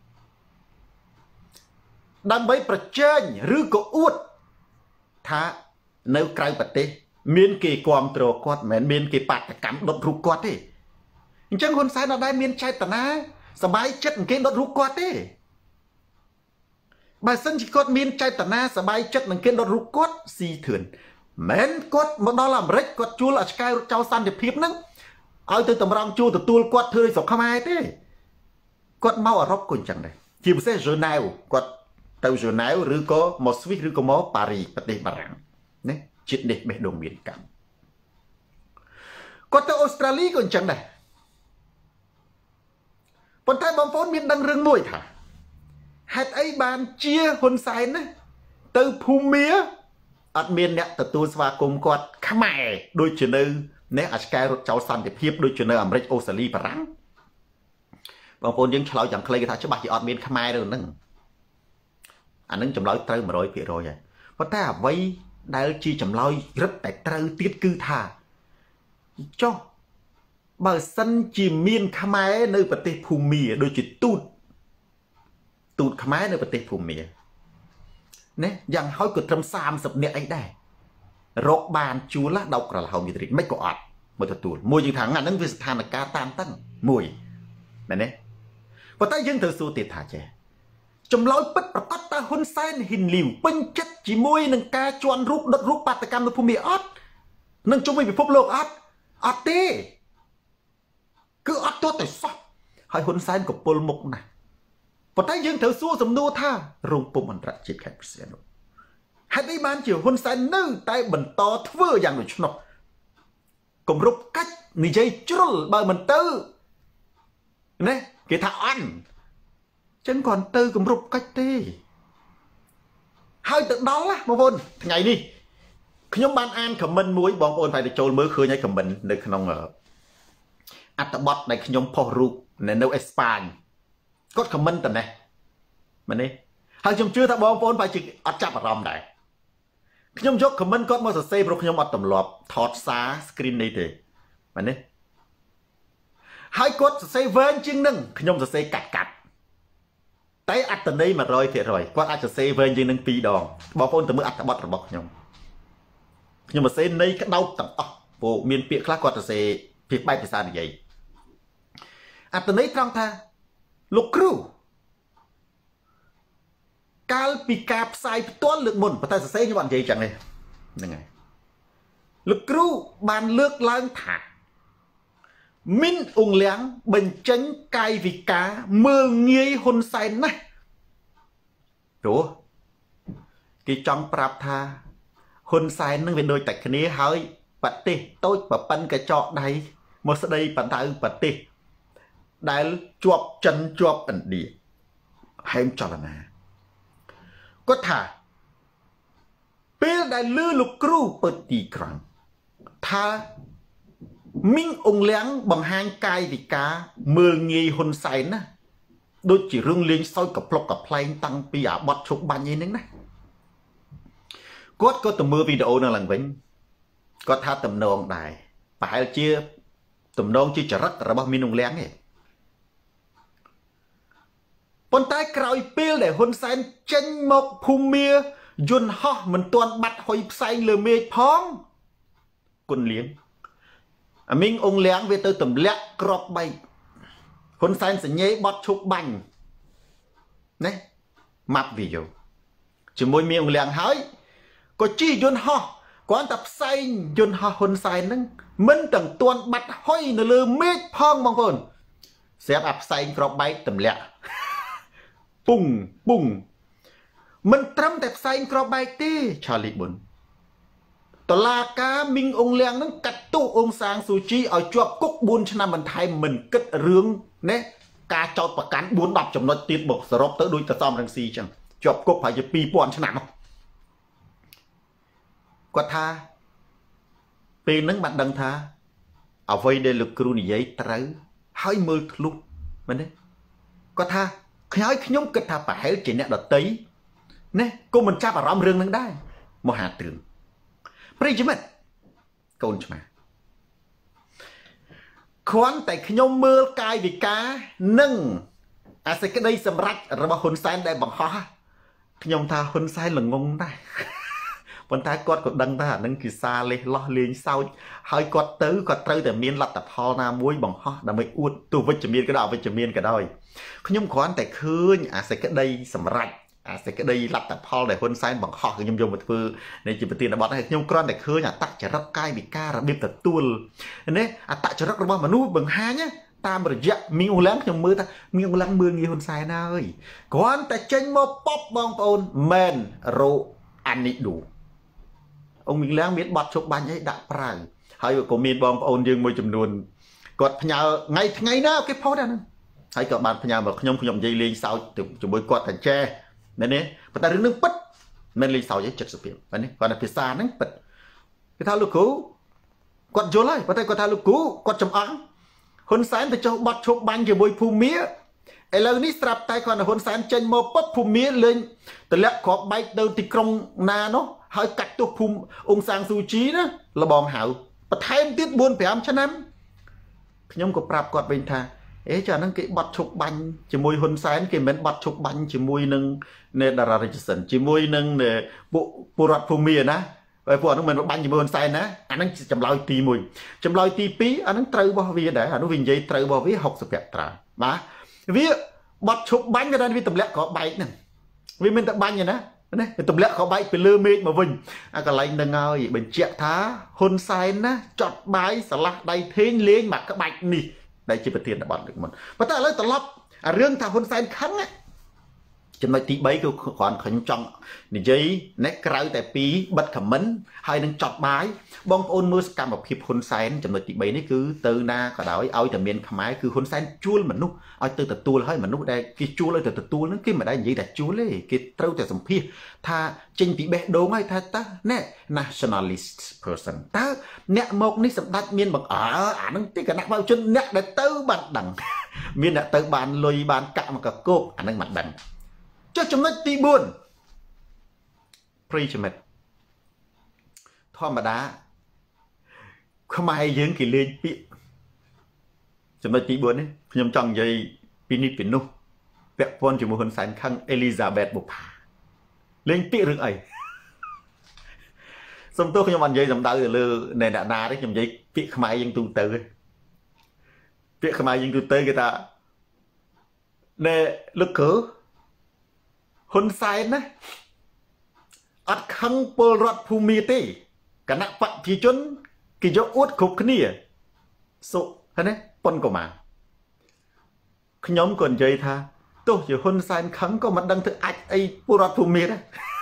[SPEAKER 1] ดังใบประเจนหรือก็อวดท้าเนื้อไกลปฏิเมียนกี่ความตรกวาดเหมือนเมียนกี่ปากแต่กำดดรูกวาดดิจังคนซ้ายเราได้เมียนใจแต่นะสบายจัดเกี่ยดดรูกวาดดิบางสิ่งที่กดมีนใจแต่หน้าสบายจัดหนังเกณฑ์รถรุกกดสีเถื่อนแม้นกดมันดอลลาร์เร็กกดจูลอาชกายเจ้าสันเดือดพิบนั่งเอาตัวตำรองจูตัวตูลกดเธอสกขมายเต้กดเมาอรบกุญจังเลยจีบเซ่เจอแนวกดเตาเจอแนวหรือก็มอสวิหรือก็มอปารีปฏิบัติเนี่ยจิตเด็กเบดงเมียนกันกดเตาออสเตรเลียกุญจังเลยปนไทยบอมโฟนมีดังเรื่องมวยถ่าhạt ấy bàn chia hôn sai nè từ phù mía ở miền nè từ tu sva cùng quạt khmer đôi chân nơi nè ở cái rốt cháu san để hiệp đôi chân nơi America Australia và rắn bang phôn những chào chẳng khai cái thằng cho bà chị ở miền khmer rồi nưng anh nưng chầm lối trâu mà rồi bị rồi vậy có ta ở vây đại chi chầm lối rất tại trâu tiết cư thà cho bà sân chỉ miền khmer nơi bờ tây phù mía đôi chân tuตูดขมายในประเทศภูมิណាយ៉ាងហោចក៏ត្រឹម30នាក់អីដែររកបានជួលដោកក្រឡហោមីត្រីមិនក៏អត់មកទទួលមួយយើងថាហ្នឹងវាស្ថានភាពតានតឹងមួយមែនទេប៉ុន្តែយើងត្រូវសួរទៀតថាចេះចម្លើយពិតប្រកបតើហ៊ុនសែនហ៊ីនលីវពេញចិត្តជាមួយនឹងការជន់រូបដុតរូបបាតកម្មនៅភូមិអត់នឹងជុំវិញពិភពលោកអត់ទេគឺអត់ទោះតែសោះហើយហ៊ុនសែនក៏ពលមុខណាស់ប៉ុន្តែយើងត្រូវសួរសំណួរថារោងពុំអន្តរជាតិខេត្តព្រះសីហនុហេតុអីបានជាហ៊ុនសែននៅតែបន្តធ្វើយ៉ាងដូច្នោះគម្រប់កាច់និយាយជ្រុលបើមិនទៅណាគេថាអន់ចឹងគាត់ទៅគម្រប់កាច់ទេហើយទៅដល់ណាបងប្អូនថ្ងៃនេះខ្ញុំបានអានខមមិនមួយបងប្អូនphảiទៅចូលមើលឃើញហើយខមមិននៅក្នុងអត្ថបទដែលខ្ញុំផុសរូបនៅអេស្ប៉ាញគាត់ខមមិនតែនេះមែនទេហើយខ្ញុំជឿថាបងប្អូនphảiជាអត់ចាប់អារម្មណ៍ដែរខ្ញុំយកខមមិនគាត់មកសរសេរព្រោះខ្ញុំអត់ទម្លាប់ថតសារ screen នេះទេមែនទេហើយគាត់សរសេរវែងជាងនឹងខ្ញុំសរសេរកាត់តែអត្តន័យ 100% គាត់អាចសរសេរវែងជាងនឹង2ដងបងប្អូនទៅមើលអត្ថបទរបស់ខ្ញុំសរសេរន័យក្តោបទាំងអស់ព្រោះមានពាក្យខ្លះគាត់សរសេរពីបែបភាសានិយាយអត្តន័យត្រង់ថាលោកគ្រូកាលពីការផ្សាយផ្ទាល់លើកមុនប៉ុន្តែសរសេរខ្ញុំអត់និយាយចឹងទេហ្នឹងហើយលោកគ្រូបានលើកឡើងថាមីនអ៊ុងលៀងបញ្ចេញកាយវិការមើលងាយហ៊ុនសែនណាស់ព្រោះគេចង់ប្រាប់ថាហ៊ុនសែននឹងវាដូចតែគ្នាហើយប្រទេសតូចប្រប៉ិនកញ្ចក់ដៃមកស្ដីបណ្ដៅប្រទេសដែលជាប់ចិនជាប់ឥណ្ឌាហែមចលនាគាត់ថាពេលដែលលឺលោកគ្រូពើទីក្រង់ថាមីងអ៊ុងលៀងបង្ហាញកាយវិការមើលងាយហ៊ុនសែនណាដូចជារឿងលេងសើចកប្លុកកប្លែងតាំងពីអាបត់ឈប់បាញ់ឯហ្នឹងណាគាត់ក៏ទៅមើលវីដេអូហ្នឹងឡើងវិញគាត់ថាតំណងដែរប្រហែលជាតំណងជាចរិតរបស់មីងអ៊ុងលៀងទេប៉ុន្តែក្រោយពេលដែលហ៊ុនសែនចេញមកភូមាយន្តហោះមិនទាន់បាត់ហុយផ្សែងលើមេឃផងគុណលៀងអាមីងអ៊ុងលៀងវាទៅទម្លាក់ក្របបែកហ៊ុនសែនសញ្ញេបត់ឈប់បាញ់ណាម៉ាប់វីដេអូជាមួយមីងអ៊ុងលៀងហើយក៏ជិះយន្តហោះគ្រាន់តែផ្សែងយន្តហោះហ៊ុនសែនហ្នឹងមិនទាំងទាន់បាត់ហុយនៅលើមេឃផងបងប្អូនស្រាប់អាផ្សែងក្របបែកទម្លាក់ពុងមិនត្រឹមតែផ្សែងក្របបែកទេឆាលីប៊ុនតឡាការមីងអ៊ុងលៀងនឹងកាត់ទោសអ៊ុងសាងស៊ូជីឲ្យជាប់គុក4ឆ្នាំបន្ថែមមិនគិតរឿងណាការចោទប្រកាន់4-10ចំណុចទៀតមកសរុបទៅដូចតសំរងស៊ីចឹងជាប់គុកប្រហែលជា2000ឆ្នាំគាត់ថាពេលហ្នឹងបានដឹងថាអ្វីដែលលោកគ្រូនិយាយត្រូវហើយមើលធ្លុះមែនទេគាត់ថាខ្ញុំគិតថាប្រហែលជាអ្នកដតីណាក៏មិនចាប់អារម្មណ៍រឿងហ្នឹងដែរមហាទ្រឹងប្រិយមិត្តកូនឆ្មាគ្រាន់តែខ្ញុំមើលកាយវិការនិងអាសេចក្តីសម្រេចរបស់ហ៊ុនសែនដែលបង្ហោះខ្ញុំថាហ៊ុនសែនល្ងងដែរប៉ុន្តែគាត់ក៏ដឹងថាអានឹងគឺសារលេះលោះលេងសើចហើយគាត់ត្រូវតែមានលទ្ធផលណាមួយបង្ហោះដើម្បីអួតទោះវិជ្ជមានក៏ដោយអវិជ្ជមានក៏ដោយខ្ញុំគ្រាន់តែឃើញអាសេចក្តីសម្រេចអាសេចក្តីលទ្ធផលដែលហ៊ុនសែនបង្ហោះខ្ញុំយកមកធ្វើនៃជាប្រធានបទហើយខ្ញុំគ្រាន់តែឃើញអត្តចរិតកាយវិការរបៀបទទួលណាអត្តចរិតរបស់មនុស្សបង្ហាញតាមរយៈមីងអ៊ុងលៀងខ្ញុំមើលថាមីងអ៊ុងលៀងមើលងាយហ៊ុនសែនហើយគ្រាន់តែចេញមកប៉ុបបងប្អូនមែនរោអានីឌូអង្គមីងលៀងមានបត់ជប់បាញ់អីដាក់ប្រាំងហើយក៏មានបងប្អូនយើងមួយចំនួនគាត់ផ្ញើថ្ងៃណាគេផុសអាហ្នឹងហើយក៏បានផ្ញើមកខ្ញុំនិយាយលេងសើចជាមួយគាត់ថាចេះមែនទេប៉ុន្តែរឿងនឹងពិតមិនលេងសើចទេ70%មែនទេគាត់ថាភាសាហ្នឹងពិតគេថាលោកគ្រូគាត់យល់ហើយប៉ុន្តែគាត់ថាលោកគ្រូគាត់ចំអង់ហ៊ុនសែនទៅចុះបត់ឈប់បាញ់ជាមួយភូមាឥឡូវនេះស្រាប់តែគាត់ហ៊ុនសែនចេញមកពុបភូមាលេងតម្លាក់គ្រាប់បែកទៅទីក្រុងណានោះហើយកាត់ទោសភូមិអ៊ុងសាងស៊ូជីណាលបងហៅបន្ថែមទៀត 4-5 ឆ្នាំខ្ញុំក៏ប្រាប់គាត់វិញថា cho nó cái bật chụp bánh chỉ mùi hôn sáng cái mình bật chụp bánh chỉ mùi nâng nè đà ra Richardson chỉ mùi nâng nè bộ rọt phù mìa ná rồi bộ nó mình bánh chỉ mùi hôn sáng ná anh nó chầm lòi tì mùi chầm lòi tì pí anh nó trâu bao vía để anh nó vinh dây trâu bao vía học sự vẹt trà mà vía bật chụp bánh cái đó vì tầm lẽ có bánh nè vì mình tập bánh vậy ná nè tụm lẹเขาใบไปเลือเมฆมาวิ่งก็ไล่ดังเงาอีเป็นเจ้าท้าคนไซน์นะจอดใบสลักได้เทียนเลี้ยงหมักก็ใบนี่ได้จีบเทียนตะบอดหนึ่งมันเพราะแต่เลยตลอดเรื่องทางคนไซน์ครั้งอ่ะจะมาตีใบก็ขอนขนจังนี่ยัยในกลายแต่ปีบัดขมิ้นให้นังจอดใบบองโอนมือสกัมแบบพิบคนไซน์จะมาตีใบนี่คือเตอร์นาก็ได้เอาแต่เมียนขมายคือคนไซน์จูลเหมือนนุ๊กเอาเตอร์แต่ตัวให้เหมือนนุ๊กได้กี่จูเลยแต่ตัวนั้นกี่มาได้ยี่แต่จูเลยกี่เต้าแต่สมพีถ้าจริงตีเบะโดงให้ถ้าตาเนี่ย nationalist person ตาเนี่ยมกนี่สำนักเมียนบอกนั่งตีกันนักมาจนเนี่ยได้เต้าบันดังเมียนเนี่ยเต้าบานลอยบานกะมันก็โกบนั่งมัดดังcho chúng nó tí buồn preachment thoa mà đá không ai dưỡng kỳ lên bị chúng nó tí buồn ấy nhầm chọn dây pinit pinu vẹn con chỉ một hồn sáng khăn Elizabeth bục lên bị rừng ấy xong tôi không nhầm dây dòng đau rồi lơ này đã na đấy nhầm dây bị không ai dân tu tư bị không ai dân tu tư người ta nè lực cỡ hôn saiนะอัดขังเปิลรัดภูมิเตกันนักปะพิจนกิจอุดขบขณีสุฮะเนี่ยปนก็มาขยมก่อนใจท่าตัวอยู่หนไซน์ขังก็มันดังถึงอัดไอปุรัตภูมินะ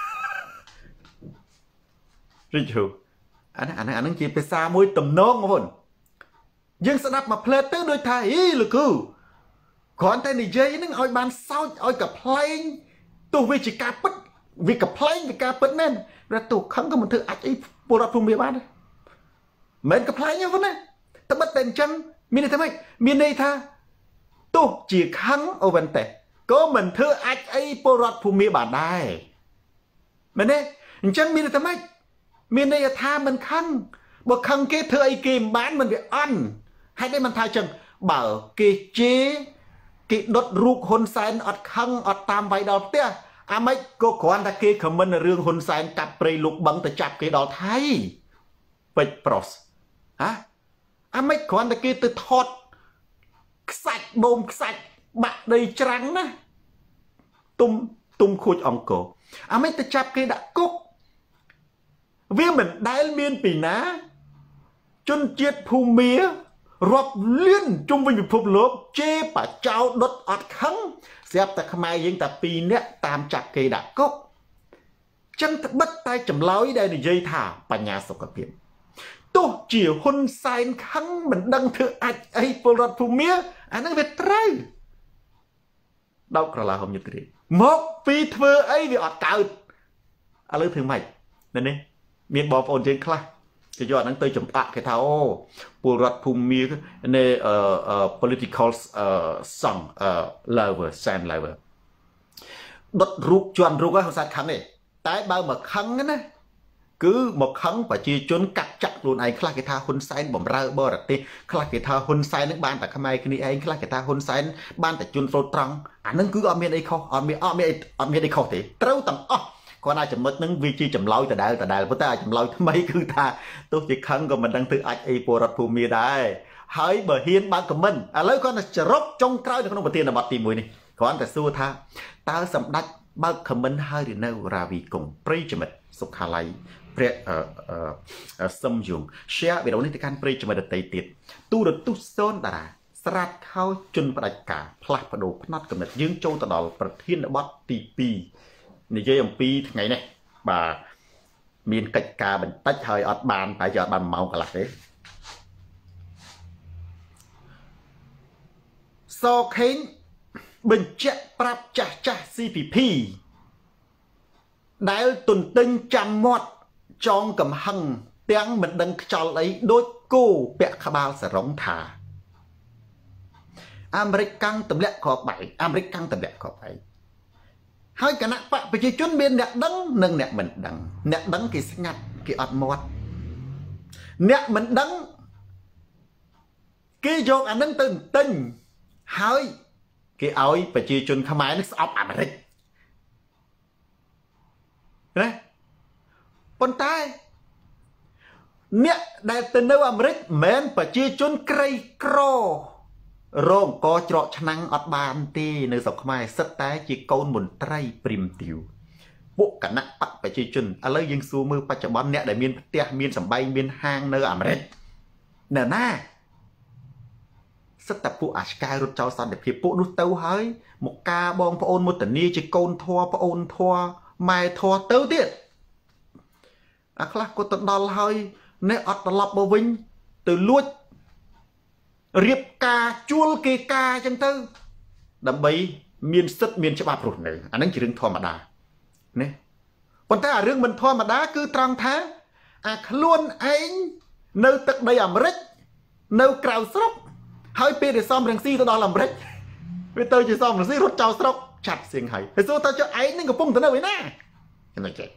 [SPEAKER 1] ริจูอันนั้นจีไปซามวยต่ำน้องมาบนยังสนับมาเพลตโดยไทยหรือกูก่อนแต่ในใจนั่งเอาบานเศร้าเอากับเพลงตัววิจิกาปิดวิกับเพลงวิกาปิดนั่นแล้วตัวขังก็มันถืออัดไอปุรัตภูมิบ้านเหมือนกับเพลงอย่างนั้นแต่บัดแต่งจังมีในทำไมมีในท่าตัวจีขังเอาวันแต่ก็มันถืออัดไอปุรัตภูมิบ้านได้เหมือนเนี่ยจังมีในทำไมมีในท่ามันขังบอกขังเกเธอไอเกมบ้านมันไปอันให้ได้มันทายจังบ่าวเกเจกิดดรูปคนไซน์อัดขังอัดตามไปดอกเตี้ยไม่ก็ขวานตะเกียขมันเรื่องคนไซน์กับปรีลุกบังแต่จับกีดอกไทยไปปรสฮะไม่ขวานตะเกียตือทอดสัตว์บ่มสัตว์บักได้จังนะตุ้มคุยองโกไม่แต่จับกีดกุกเวียเหมือนได้เมียนปีนะจนเจียดภูมิรอบเลื่อนจุ่มไปอยู่ภูมิโลกเจ๊ป่าเจ้าดดอัดขังเสียบแต่ขมายยังแต่ปีเนี้ยตามจับกีดกุกจังบัดตายจำเล่าได้ในใจถ่าปัญญาสกปรกตัวเจี๋ยวคนไซน์ขังเหมือนดังเธออัดไอปรดภูมิอันนั้นเป็นไรดาวกระลาหอมยุติมกปีเธอไอวิอดเกิดอะไรถึงใหม่นั่นนี่มีบอกโอนเจนคลาจะยอดนั้นเตยจมปะแค่เท่าปรดภูมิในpolitical song level sand level ดดรูปจวนรูปก็เขาใส่ขังเลยแต่บางแบบขังนะcứ một kháng và chia chốn cắt chặt luôn anh khai cái thao hôn sai bẩm ra bờ đặt đi khai cái thao hôn sai nước ban tại kamai cái này anh khai cái thao hôn sai ban tại chốn phô trăng nó cứ ở miền đây không ở miền đây không thì trâu tầm còn ai chậm mất nâng vi chi chậm lôi tại đại với ta chậm lôi mấy cứ ta tôi chỉ kháng còn mình đang tự ai ai bồ rập phù mì đây hãy bờ hiên ban của mình lấy con là chớp trong cái được không bờ tiền là bật tìm mùi này còn tại xưa tha ta sầm đắt ban của mình hai đứa nào ra vì cùng preachment sục hà laiสมยุงเชื่อเวลาในการปริจมาดติดตู้รถตู้โซนดาสลัดเข้าจนประกาศพลัดประดูพนัดกำเนิดยืงโจตลอดประเทศบัตตีปีในเยี่ยมปีไงเนี่ยบ่ามีนกิจการเป็นตัดเฮยอดบานไปจอดบานเมากันละเลยโซเคนเป็นเจ็ดปรับจ่าCPPได้ตุนตึงจำมอดจองกับหังเตียงเหมือนดังจอเลยโดยกู้เปะขบาลสร้องถาอเมริกันตำเละขอไปอเมริกันตำเละขอไปให้กันนะปะไปจีจุนเบียนเนี่ยดังหนึ่งเนี่ยเหมือนดังเนี่ยดังกี่สงัดกี่อดมอดเนี่ยเหมือนดังกี่โยกอันนั้นตึงตึงហើយគេឲ្យប្រជាជនខ្មែរនេះស្អប់អាមេរិកណាប៉ុន្តែអ្នកដែលទៅនៅអាមេរិកមិនប្រជាជនក្រីក្ររងកច្រកឆ្នាំងអត់បានទេនៅស្រុកខ្មែរសិតតែជាកូនមន្ត្រីព្រីមទីវពួកគណៈបកប្រជាជនឥឡូវយើងសួរមើលបច្ចុប្បន្នអ្នកដែលមានផ្ទះមានសម្បែងមានហាងនៅអាមេរិកនៅណាសិតតែពួកអាឆ្កែរត់ចោលសន្តិភាពពួកនោះទៅហើយមកការបងប្អូនមុតនីជាកូនធัวប្អូនធัวម៉ែធัวទៅទៀតអាខ្លះគាត់ទៅដល់ហើយនេះអត់ត្រឡប់មកវិញទៅលួចរៀបការជួលគេការអញ្ចឹងទៅដើម្បីមានសិទ្ធិមានច្បាប់រស់នៅអាហ្នឹងជារឿងធម្មតាណាប៉ុន្តែអារឿងមិនធម្មតាគឺត្រង់ថាអាខ្លួនឯងនៅទឹកដីអាមេរិកនៅក្រៅស្រុកហើយពេលដែលសំរងស៊ីទៅដល់អាមេរិកវាទៅជាសំរងស៊ីរត់ចោលស្រុកចាត់សៀងហើយសួរតើចុះឯងនឹងកំពុងទៅនៅឯណាចំណុចគេ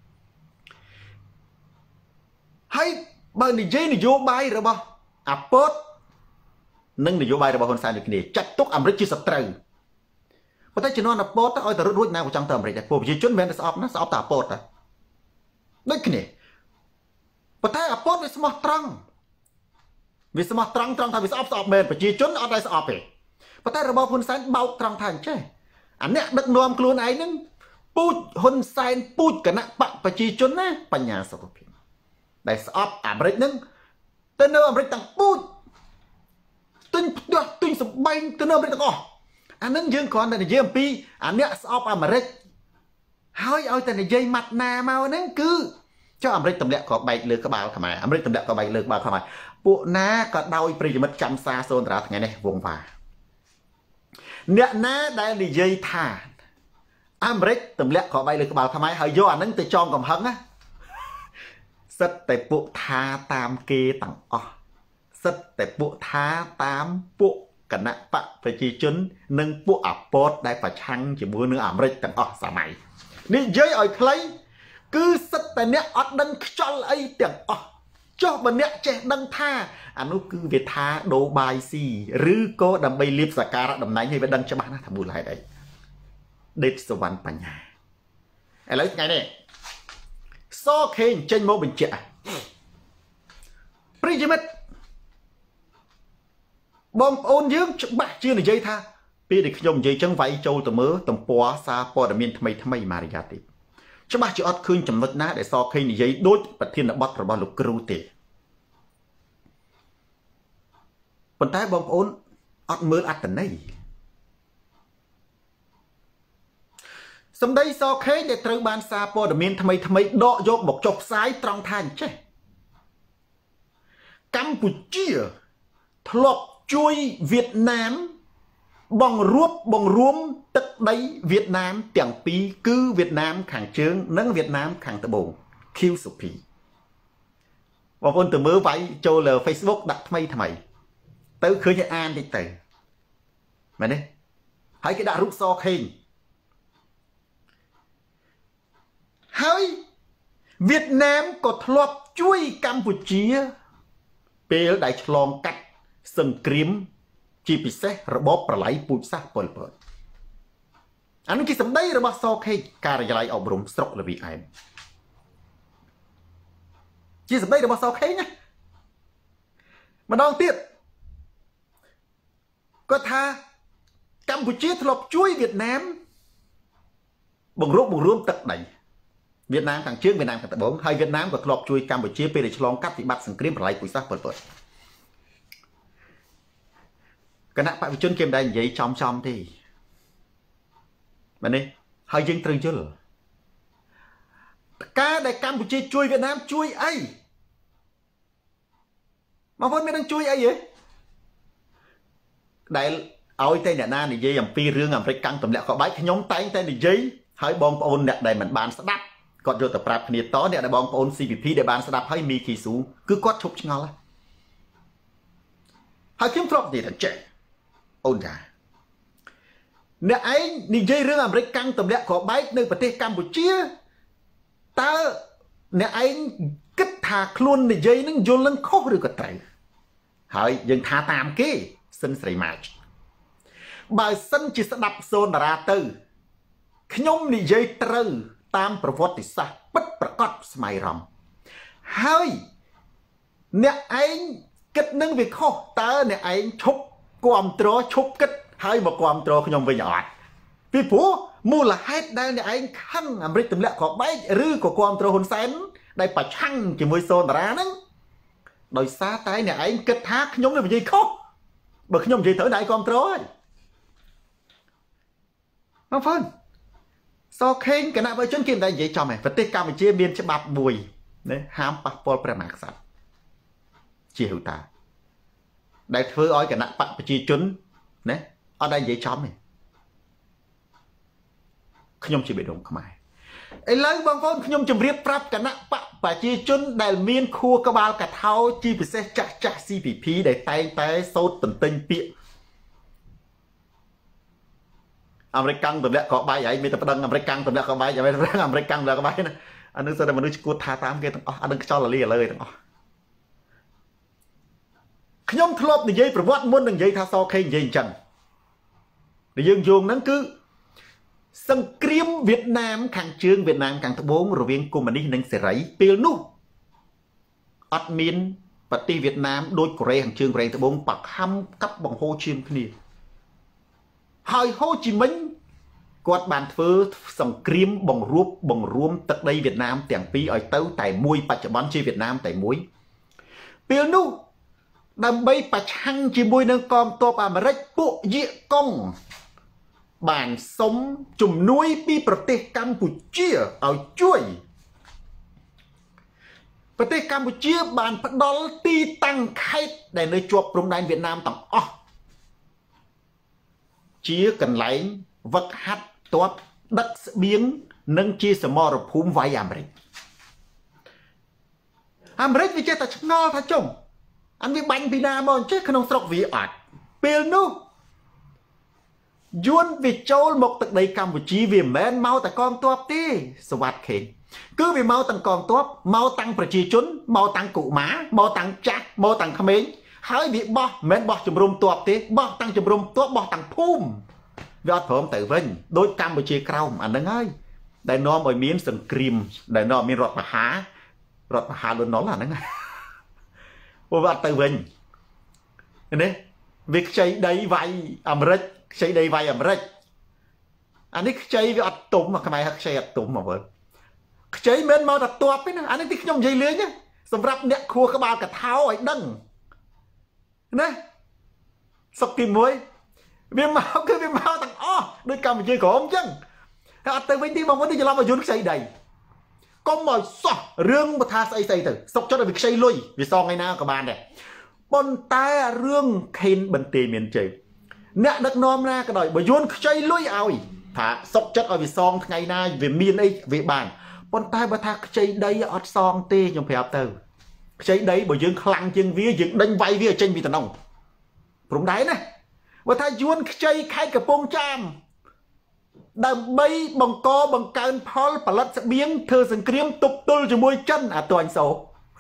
[SPEAKER 1] ហើយបើនិយាយនយោបាយរបស់អាពតនិងនយោបាយរបស់ហ៊ុនសែនដូចគ្នាចាត់ទុកអាមេរិកជាសត្រូវប៉ុន្តែជំនាន់អាពតទៅឲ្យតែរត់រួចណាក៏ចង់ទៅអាមេរិកដែរពួកប្រជាជនមិនមែនតែស្អប់ណាស្អប់តែអាពតតែដូចគ្នាប៉ុន្តែអាពតវាស្មោះត្រង់វាស្មោះត្រង់ថាវាស្អប់មែនប្រជាជនអត់ដែរស្អប់ទេប៉ុន្តែរបបហ៊ុនសែនបោកត្រង់ថាអញ្ចេះអាអ្នកដឹកនាំខ្លួនឯងហ្នឹងពូជហ៊ុនសែនពូជគណៈបកប្រជាជនណាបញ្ញាសុខភាពដែលស្អប់អាមេរិកហ្នឹងទៅនៅអាមេរិកទាំងពូជទិញផ្ទះទិញសម្បែងទៅនៅអាមេរិកទាំងអស់អាហ្នឹងយើងគ្រាន់តែនិយាយអំពីអាអ្នកស្អប់អាមេរិកហើយឲ្យតែនិយាយម៉ាត់ណាមកហ្នឹងគឺចុះអាមេរិកទម្លាក់ក៏បែកលើក្បាលខ្មែរអាមេរិកទម្លាក់ក៏បែកលើក្បាលខ្មែរពួកណាក៏ដោយប្រិយមិត្តចាំសារសូនតារាថ្ងៃនេះវងវាអ្នកណាដែលនិយាយថាអាមេរិកទម្លាក់ក៏បែកលើក្បាលខ្មែរហើយយកអាហ្នឹងទៅចងកំហឹងណាសិតតែពួកថាតាមគេទាំងអស់សិតតែពួកថាតាមពួកគណៈបកប្រជាជននិងពួកអាពតដែលប្រឆាំងជាមួយនឹងអាមេរិកទាំងអស់សម័យនិយាយឲ្យខ្លីគឺសិតតែអ្នកអត់ដឹងខ្យល់អីទាំងអស់ចុះបើអ្នកចេះដឹងថាអានោះគឺវាថាដូបាយស៊ីឬក៏ដើម្បីលៀបសក្ការៈតំណែងឲ្យវាដឹងច្បាស់ណាស់ថាមូលហេតុអីដេតសវណ្ណបញ្ញាឥឡូវថ្ងៃនេះសខេងចេញមកបញ្ជាក់ប្រិយមិត្តបងប្អូនយើងច្បាស់ជានិយាយថាពេលដែលខ្ញុំនិយាយចឹងវាយចូលទៅមើលទំព័រសារព័ត៌មានថ្មីម៉ារីយ៉ាទីច្បាស់ជាអត់ឃើញចំណុចណាដែលសខេងនិយាយដូចប្រធានបទរបស់លោកគ្រូទេប៉ុន្តែបងប្អូនអត់មើលអត្ថន័យសម្ដីសខេងដែលត្រូវបានសារព័ត៌មានថ្មីដកយកមកចុះផ្សាយត្រង់ថាអញ្ចេះកម្ពុជាធ្លាប់ជួយវៀតណាមបង្រួមទឹកដីវៀតណាមទាំងពីរគឺវៀតណាមខាងជើងនិងវៀតណាមខាងត្បូង QSP បងប្អូនទៅមើលវាយចូលលើ Facebook ដាក់ថ្មីទៅឃើញឲ្យអានតិចទៅមែនទេហើយគេដាក់រូបសខេងហើយវៀតណាមក៏ធ្លាប់ជួយកម្ពុជាពេលដែលឆ្លងកាត់សង្គ្រាមជាពិសេសរបបប្រល័យពូជសាសន៍ប៉ុលពតអានេះជាសម្ដីរបស់សខេងការិយាល័យអប់រំស្រុកលវីអែមជាសម្ដីរបស់សខេងណាម្ដងទៀតគាត់ថាកម្ពុជាធ្លាប់ជួយវៀតណាមបង្រួមទឹកដីវៀតណាមខាងជើងវៀតណាមខាងត្បូងហើយវៀតណាមក៏ធ្លាប់ជួយកម្ពុជាពេលដែលឆ្លងកាត់វិបត្តិសង្គ្រាមប្រល័យពូជសាសន៍ប៉ុលពតគណៈបព្វជិជនគេមិនដែលនិយាយចំទេមែនទេហើយយើងត្រូវយល់ការដែលកម្ពុជាជួយវៀតណាមជួយអីបងប្អូនមាននឹងជួយអីហ៎ដែលឲ្យតែអ្នកណានិយាយអំពីរឿងអាមេរិកកាំងទម្លាក់ក៏បែកខ្ញុំតែងតែនិយាយហើយបងប្អូនអ្នកដែលមិនបានស្ដាប់គាត់យកទៅប្រាប់គ្នាតអ្នកដែលបងប្អូន CPP ដែលបានស្ដាប់ហើយមីគីស៊ូគឺគាត់ឈប់ឆ្ងល់ហើយខ្ញុំធ្លាប់និយាយថាចេះអូនចាអ្នកឯងនិយាយរឿងអាមេរិកកាំងទម្លាក់ក៏បែកនៅប្រទេសកម្ពុជាតើអ្នកឯងគិតថាខ្លួននិយាយនឹងយល់នឹងខុសឬក៏ត្រូវហើយយើងថាតាមគេសិនស្រីម៉ាចបើសិនជាស្ដាប់សូនតារាទៅខ្ញុំនិយាយត្រូវតាមប្រវត្តិសាស្ត្រពិតប្រាកដស្មៃរំហើយអ្នកឯងគិតនឹងវាខុសតើអ្នកឯងឈប់គាំទ្រឈប់គិតហើយមកគាំទ្រខ្ញុំវិញអត់ពីព្រោះមូលហេតុដែលអ្នកឯងខឹងអាមេរិកទម្លាក់គ្រាប់បែកឬក៏គាំទ្រហ៊ុនសែនដែលប្រឆាំងជាមួយសូនតារាហ្នឹងដោយសារតែអ្នកឯងគិតថាខ្ញុំនឹងនិយាយខុសបើខ្ញុំនិយាយត្រូវអ្នកឯងគាំទ្រហើយបងប្អូនសខេងគណៈបច្ចុប្បន្នគេមិនដែលនិយាយចំទេប្រទេសកម្ពុជាមានច្បាប់មួយណាហាមប៉ះពាល់ព្រះមហាក្សត្រជាហៅតាដែលធ្វើឲ្យគណៈបកប្រជាជនណាអត់ដែលនិយាយចំទេខ្ញុំជាបេដងខ្មែរឥឡូវបងប្អូនខ្ញុំជម្រាបប្រាប់គណៈបកប្រជាជនដែលមានខួរក្បាលកថោជាពិសេសចាស់ CPP ដែលតែងតែសូត្រទន្ទិញពាក្យអាមេរិកកាំងទម្លាក់ក៏បាយហើយមានតែប្តឹងអាមេរិកកាំងទម្លាក់ក៏បាយហើយអាមេរិកកាំងទម្លាក់ក៏បាយណាអានឹងសិតតែមនុស្សឈួតថាតាមគេទាំងអស់អានឹងខ្យល់លាលើទាំងអស់ខ្ញុំធ្លាប់និយាយប្រវត្តិមុននឹងនិយាយថាសខេងនិយាយអញ្ចឹងដែលយើងយោងហ្នឹងគឺសង្គ្រាមវៀតណាមខាងជើងវៀតណាមខាងត្បូងរវាងកុម្មុយនីសនិងសេរីពេលនោះអត់មានប្រទេសវៀតណាមដូចកូរ៉េខាងជើងកូរ៉េត្បូងបកខំកាប់បង្ហូរឈាមគ្នាហើយហូជីមិញគាត់បានធ្វើសង្គ្រាមបង្រួបបង្រួមទឹកដីវៀតណាមទាំងពីរឲ្យទៅតែមួយបច្ចុប្បន្នជាវៀតណាមតែមួយពេលនោះដើម្បីប្រឆាំងជាមួយនឹងកងទ័ពអាមេរិកពួកយៀកុងបានសុំជំនួយពីប្រទេសកម្ពុជាឲ្យជួយប្រទេសកម្ពុជាបានផ្ដល់ទីតាំងខេត្តដែលនៅជាប់ព្រំដែនវៀតណាមទាំងអស់ជាកន្លែងវឹកហាត់ទ័ពដឹកស្បៀងនិងជាសមរភូមិវាយអាមេរិកវាចេះតែឆ្ងល់ថាចុំអានវាបាញ់ពីណាមកចេះក្នុងស្រុកវាអត់ពេលនោះយួនវាចូលមកទឹកដីកម្ពុជាវាមិនមែនមកតែកងទ័ពទេសវត្តខេងគឺវាមកទាំងកងទ័ពមកតាំងប្រជាជនមកតាំងកុមារមកតាំងចាស់មកតាំងក្មេងហើយវាបោះមិនមែនបោះជំរុំទ័ពទេបោះតាំងជំរុំទ័ពបោះតាំងភូមិវាអត់ព្រមទៅវិញដោយកម្ពុជាក្រោមអាហ្នឹងហើយដែលនាំឲ្យមានសង្គ្រាមដែលនាំមានរដ្ឋប្រហារលន់នល់អាហ្នឹងពួកវាអត់ទៅវិញនេះវាខ្ចីដីវាយអាមេរិកខ្ចីដីវាយអាមេរិកអានេះខ្ចីវាអត់ទុំខ្មែរហឹកខ្ចីអត់ទុំមកមើលខ្ចីមិនមកតែទ័ពទេណាអានេះទីខ្ញុំនិយាយលេងសម្រាប់អ្នកខួរក្បាលកថោឲ្យដឹងណាសុកទី1វាមកគឺវាមកទាំងអស់ដូចកម្ពុជាក្រមអញ្ចឹងហើយអត់ទៅវិញទីបងប្អូនច្រឡំឲ្យយន្តខ្ចីដីកុំឲ្យសោះរឿងបើថាស្អីទៅសុកចិត្តឲ្យវាខ្ចីលុយវាសងថ្ងៃណាក៏បានដែរប៉ុន្តែរឿងខេនបន្ទាយមានជ័យអ្នកដឹកនាំណាក៏ដោយបើយន្តខ្ចីលុយឲ្យថាសុកចិត្តឲ្យវាសងថ្ងៃណាវាមានអីវាបានប៉ុន្តែបើថាខ្ចីដីអត់សងទេខ្ញុំប្រាប់ទៅខ្ចីដីបើយើងខ្លាំងជាងវាយើងដេញវាយវាចេញពីតំណងព្រមដែរណាបើថាយួនខ្ចីខេត្តកំពង់ចាមដើម្បីបង្កបង្កើនផលផលិតស្បៀងធ្វើសង្គ្រាមទប់ទល់ជាមួយចិនអាតាញ់សោ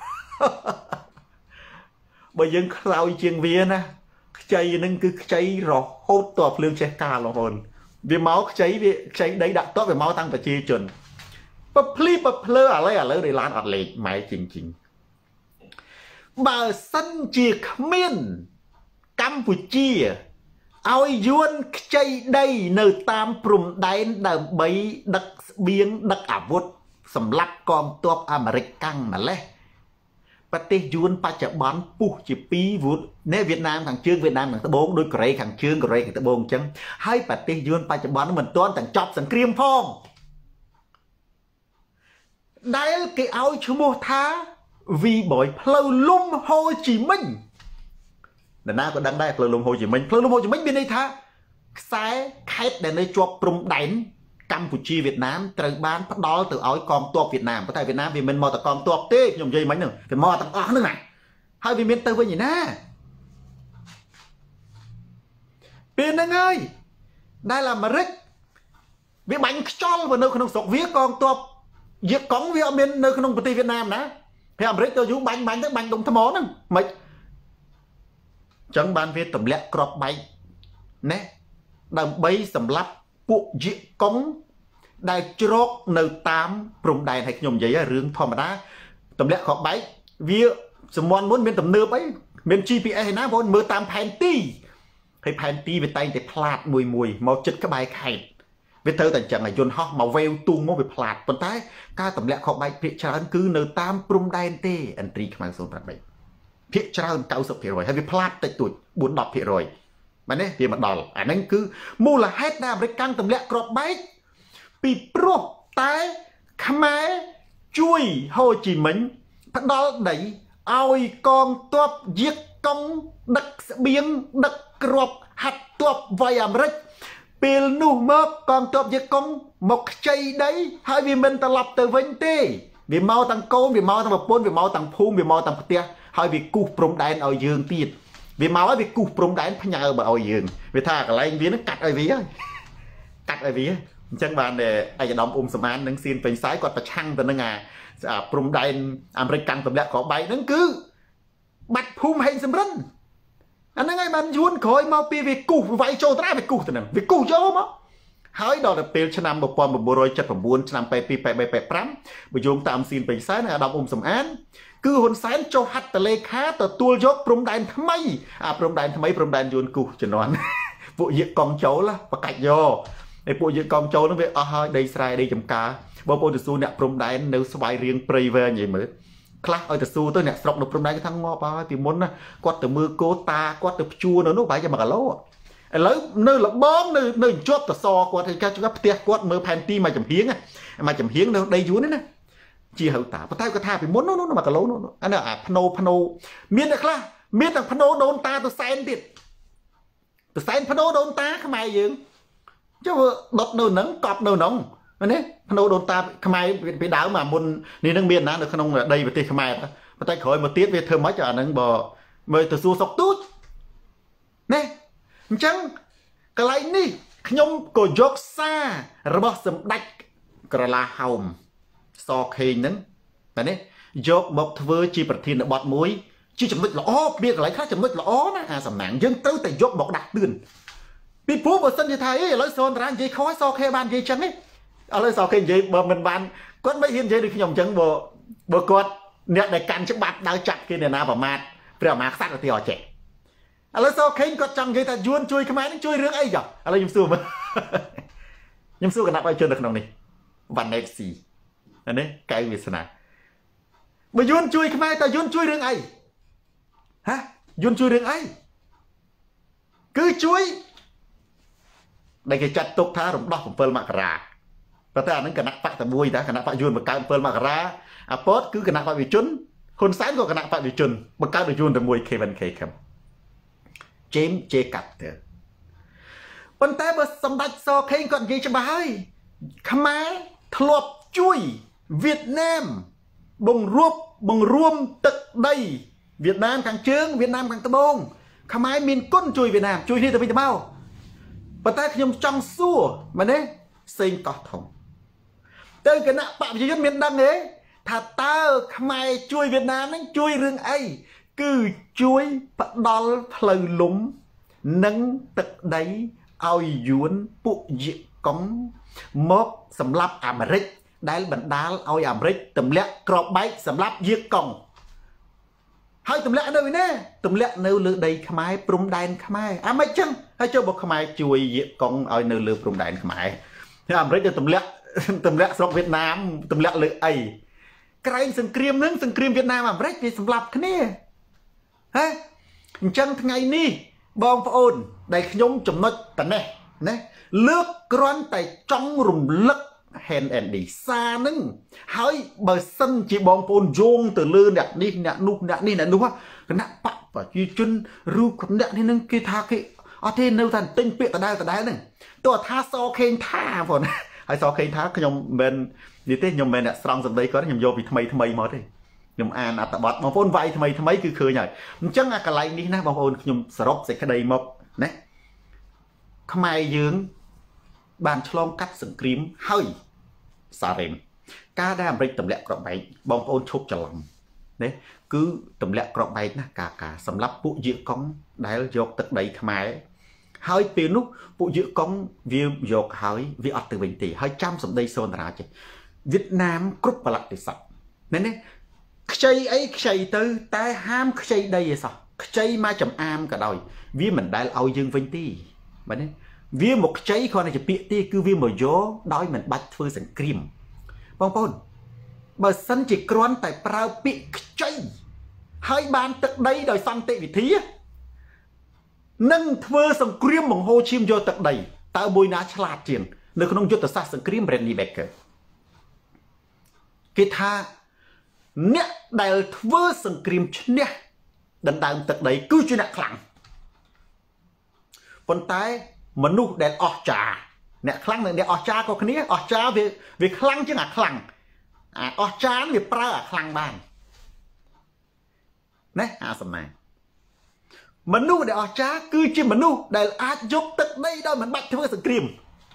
[SPEAKER 1] បើយើងខ្លោយជាងវាណាខ្ចីនឹងគឺខ្ចីរហូតតភ្លើងចេះកាលបងប្អូនវាមកខ្ចីដីដាក់តបវាមកតាំងប្រជាជនប្រភ្លីប្រភ្លើឥឡូវដែលឡានអត់លេខម៉ែជិងបើសិនជាគ្មានកម្ពុជាឲ្យយួនខ្ចីដីនៅតាមព្រំដែនដើម្បីដឹកស្បៀងដឹកអាវុធសម្រាប់កងទ័ពអាមេរិកកាំងម្លេះប្រទេសយួនបច្ចុប្បន្នពុះជា2វុធនៅវៀតណាមខាងជើងវៀតណាមខាងត្បូងដូចកូរ៉េខាងជើងកូរ៉េខាងត្បូងអញ្ចឹងហើយប្រទេសយួនបច្ចុប្បន្នមិនទាន់ទាំងចប់សង្គ្រាមផងដែលគេឲ្យឈ្មោះថា V-boy ផ្លូវលំហូជីមិញនរណាក៏ដឹងដែរផ្លូវលំហូជីមិញមានន័យថាខ្សែខេត្តដែលនៅជាប់ព្រំដែនកម្ពុជាវៀតណាមត្រូវបានផ្ដល់ទៅឲ្យកងទ័ពវៀតណាមប៉ុន្តែវៀតណាមវាមិនមកតែកងទ័ពទេខ្ញុំនិយាយមិញហ្នឹងវាមកទាំងអស់ហ្នឹងណាហើយវាមានទៅវិញឯណាពេលហ្នឹងហើយដែលអាមេរិកវាបាញ់ខ្យល់នៅក្នុងស្រុកវាកងទ័ពយៀកុងវាអត់មាននៅក្នុងប្រទេសវៀតណាមណាហើយអាមេរិកទៅយូរបាញ់ទៅបាញ់ដុំថ្មហ្នឹងមិនចឹងបានវាទម្លាក់ក្របបែកណែដើម្បីសម្រាប់ពួកយិកុងដែលជ្រកនៅតាមព្រំដែនឲ្យខ្ញុំនិយាយរឿងធម្មតាទម្លាក់គ្រាប់បែកវាសម្ព័ន្ធមុនមានទំនើបអីមាន GPS ឯណាបងមើលតាមផែនទីហើយផែនទីវាតែងតែផ្លាតមួយមកចិត្តក្បែរខេត្តវាត្រូវតែអញ្ចឹងឲ្យយន្តហោះមកវេវទូងមកវាផ្លាតប៉ុន្តែការទម្លាក់គ្រាប់បែកភាគច្រើនគឺនៅតាមព្រំដែនទេអន្ត្រីខ្មៅ083ភាគច្រើន 90% ហើយវាផ្លាតតិចតួច 4-10% មែនទេវាមកដល់អាហ្នឹងគឺមូលហេតុដែលអាមេរិកកាំងទម្លាក់គ្រាប់បែកពីព្រោះតែខ្មែរជួយហូជីមិញផ្ដល់ដីឲ្យកងទ័ពយៀកកុងដឹកស្បៀងដឹកគ្រាប់ហាត់ទ័ពវាយអាមេរិកពេលនោះមកកងទ័ពយៀកកុងមកខ្ចីដីហើយវាមិនត្រឡប់ទៅវិញទេវាមកទាំងកូនវាមកទាំងប្រពន្ធវាមកទាំងភូមិវាមកទាំងផ្ទះហើយវាគូសព្រំដែនឲ្យយើងទៀតវាមកហើយវាគូសព្រំដែនផ្ញើមកឲ្យយើងវាថាកន្លែងវានឹងកាត់ឲ្យវាហើយកាត់ឲ្យវាអញ្ចឹងបានឯកឧត្តមអ៊ុំសំអាននិងសៀនពេញសាយគាត់ប្រឆាំងទៅនឹងអាព្រំដែនអាមេរិកកាំងទម្លាក់គ្រាប់បែកហ្នឹងគឺបាត់ភូមិហេងសំរិនអាហ្នឹងហើយបានយួនក្រោយមកពីវាគូសវាយចូលត្រាវាគូសទៅហ្នឹងវាគូសយកមកហើយដល់ទៅពេលឆ្នាំ1979ឆ្នាំ828385បើយោងតាមសៀនពេញសាយនិងអាដាមអ៊ុំសំអានគឺហ៊ុនសែនចុះហត្ថលេខាទទួលយកព្រំដែនថ្មីអាព្រំដែនថ្មីព្រំដែនយួនគូសជំនាន់ពួកយិកុងចូលបកាច់យកឯពួកយិកុងចូលហ្នឹងវាអស់ហើយដីស្រែដីចម្ការបងប្អូនទៅសួរអ្នកព្រំដែននៅស្វាយរៀងព្រៃវែងនិយាយមើលខ្លះឲ្យទៅសួរទៅអ្នកស្រុកនៅព្រំដែនគេថាងាប់ហើយពីមុនណាគាត់ទៅមើលគោតាគាត់ទៅព្យួរនៅនោះប្រហែលជា1គីឡូឥឡូវនៅលបងនៅជាប់តសគាត់ឲ្យកាច់ផ្ទះគាត់មើលផែនទីមកចំហៀងនៅដីយួនណាជាហៅតាប៉ុន្តែគាត់ថាពីមុននោះ1គីឡូនោះអានេះអាភ្នោមានតែខ្លះមានតែភ្នោដូនតាទៅសែនទៀតទៅសែនភ្នោដូនតាខ្មែរយើងចុះដុតនៅហ្នឹងកប់នៅហ្នឹងណាភ្នោដូនតាខ្មែរពីដើមអាមុននេះនឹងមានណានៅក្នុងដីប្រទេសខ្មែរប៉ុន្តែក្រោយមកទៀតវាធ្វើម៉េចអាហ្នឹងបើមើលទៅសួរសុកទូចណាអញ្ចឹងកន្លែងនេះខ្ញុំក៏យកសាររបស់សម្ដេចក្រឡាហោមសខេងហ្នឹងណាយកមកធ្វើជាប្រធានបទមួយជាចំណុចល្អមានកន្លែងខ្លះចំណុចល្អណាអាសំណាងយើងត្រូវតែយកមកដាក់ទឿនពីព្រោះបើសិនជាថាឥឡូវសូនតារានិយាយខុសសខេបាននិយាយចឹងទេឥឡូវសខេនិយាយបើមិនបានគាត់មិនហ៊ាននិយាយដូចខ្ញុំអញ្ចឹងបើគាត់អ្នកដែលកាន់ច្បាប់ដើរចាត់គេអ្នកណាប្រមាថព្រះមហាក្សត្រទៅអត់ចេះឥឡូវសខេងគាត់ចង់និយាយថាយួនជួយខ្មែរនឹងជួយរឿងអីចុះឥឡូវខ្ញុំសួរមើលខ្ញុំសួរគណៈបព្វជិជននៅក្នុងនេះវ៉ាន់ណេតស៊ីនេះកៅវាសនាបើយួនជួយខ្មែរតើយួនជួយរឿងអីហ៎យួនជួយរឿងអីគឺជួយដែលគេចាត់ទុកថារំដោះ7មករាប៉ុន្តែអានឹងគណៈបកតែមួយតាគណៈបកយួនបង្កើត7មករាអាពតគឺគណៈបកវិជនហ៊ុនសែនក៏គណៈបកវិជនបង្កើតយួនតែមួយ K1K ខំជេមជេកាត់ទៅប៉ុន្តែបើសម្ដេចសខេងគាត់និយាយច្បាស់ហើយខ្មែរធ្លាប់ជួយវៀតណាមបង្រួមទឹកដីវៀតណាមខាងជើងវៀតណាមខាងត្បូងខ្មែរមានគុណជួយវៀតណាមជួយគ្នាទៅវិញទៅមកប៉ុន្តែខ្ញុំចង់សួរមែនទេសេងកោះធំទៅគណៈបព្វជិជនមានដឹងទេថាតើខ្មែរជួយវៀតណាមហ្នឹងជួយរឿងអីគឺជួយផ្ដល់ផ្លូវលំនិងទឹកដីឲ្យយួនពួកយិកុងមកសម្រាប់អាមេរិកដែលបណ្ដាលឲ្យអាមេរិកទម្លាក់គ្រាប់បែកសម្រាប់យិកុងហើយទម្លាក់នៅឯណាទម្លាក់នៅលើដីខ្មែរព្រំដែនខ្មែរអាមិនចឹងហើយចុះបើខ្មែរជួយយិកុងឲ្យនៅលើព្រំដែនខ្មែរហើយអាមេរិកទៅទម្លាក់ស្រុកវៀតណាមទម្លាក់លើអីក្រែងសង្គ្រាមនឹងសង្គ្រាមវៀតណាមអាមេរិកវាសម្លាប់គ្នាហ៎អញ្ចឹងថ្ងៃនេះបងប្អូនដែលខ្ញុំចំណុចតនេះណាលើកគ្រាន់តែចង់រំលឹក hand and D សារនឹងហើយបើសិនជាបងប្អូនយោងទៅលើអ្នកនេះអ្នកនោះអ្នកនេះអ្នកនោះគណៈបកប្រជាជនឬគណៈនេះនឹងគេថាគេអត់ទេនៅតែទិញពាក្យដដែលហ្នឹងទោះថាសខេងថាបងហើយសខេងថាខ្ញុំមិននិយាយទេខ្ញុំមិនអ្នកស្រង់សម្ដីគាត់ខ្ញុំយកពីថ្មីមកទេខ្ញុំអានអត្ថបទបងប្អូនវាយថ្មីគឺឃើញហើយអញ្ចឹងអាកន្លែងនេះណាបងប្អូនខ្ញុំសរុបសេចក្តីមកណាខ្មែរយើងបានឆ្លងកាត់សង្គ្រាមហើយសារ៉េមការដែលអាមេរិកទម្លាក់គ្រាប់បែកបងប្អូនឈប់ច្រឡំណាគឺទម្លាក់គ្រាប់បែកណាការសម្រាប់ពួកយិកុងដែលយកទឹកដីខ្មែរហើយពេលនោះពួកយើងកុងវាយកហើយវាអត់ទៅវិញទេហើយចាំសម្ដីសូនតារាចេះវៀតណាមគ្រប់បលៈទេសៈនេះខ្ចីអីខ្ចីទៅតែហាមខ្ចីដីឯសោះខ្ចីមកចំអាមក៏ដោយវាមិនដែលឲ្យយើងវិញទេបាទនេះវាមកខ្ចីគ្រាន់តែជាពាក្យទេគឺវាមកយកដោយមិនបាច់ធ្វើសង្គ្រាមបងប្អូនបើសិនជាគ្រាន់តែប្រើពាក្យខ្ចីហើយបានទឹកដីដោយសន្តិវិធីនឹងធ្វើសង្គ្រាមបង្ហូរឈាមយកទឹកដីតើមួយណាឆ្លាតជាងនៅក្នុងយុទ្ធសាស្ត្រសង្គ្រាម Brandy Baker គេថាអ្នកដែលធ្វើសង្គ្រាមឈ្នះដណ្ដើមទឹកដីគឺជាអ្នកខ្លាំងប៉ុន្តែមនុស្សដែលអស្ចារ្យអ្នកខ្លាំងនិងអ្នកអស្ចារ្យក៏គ្នាអស្ចារ្យវាខ្លាំងជាងអាខ្លាំងអស្ចារ្យវាប្រើអាខ្លាំងបានណាអាសំណាងមនុស្សដែលអស្ចារ្យគឺជាមនុស្សដែលអាចយកទឹកដីដោយមិនបាច់ធ្វើសង្គ្រាម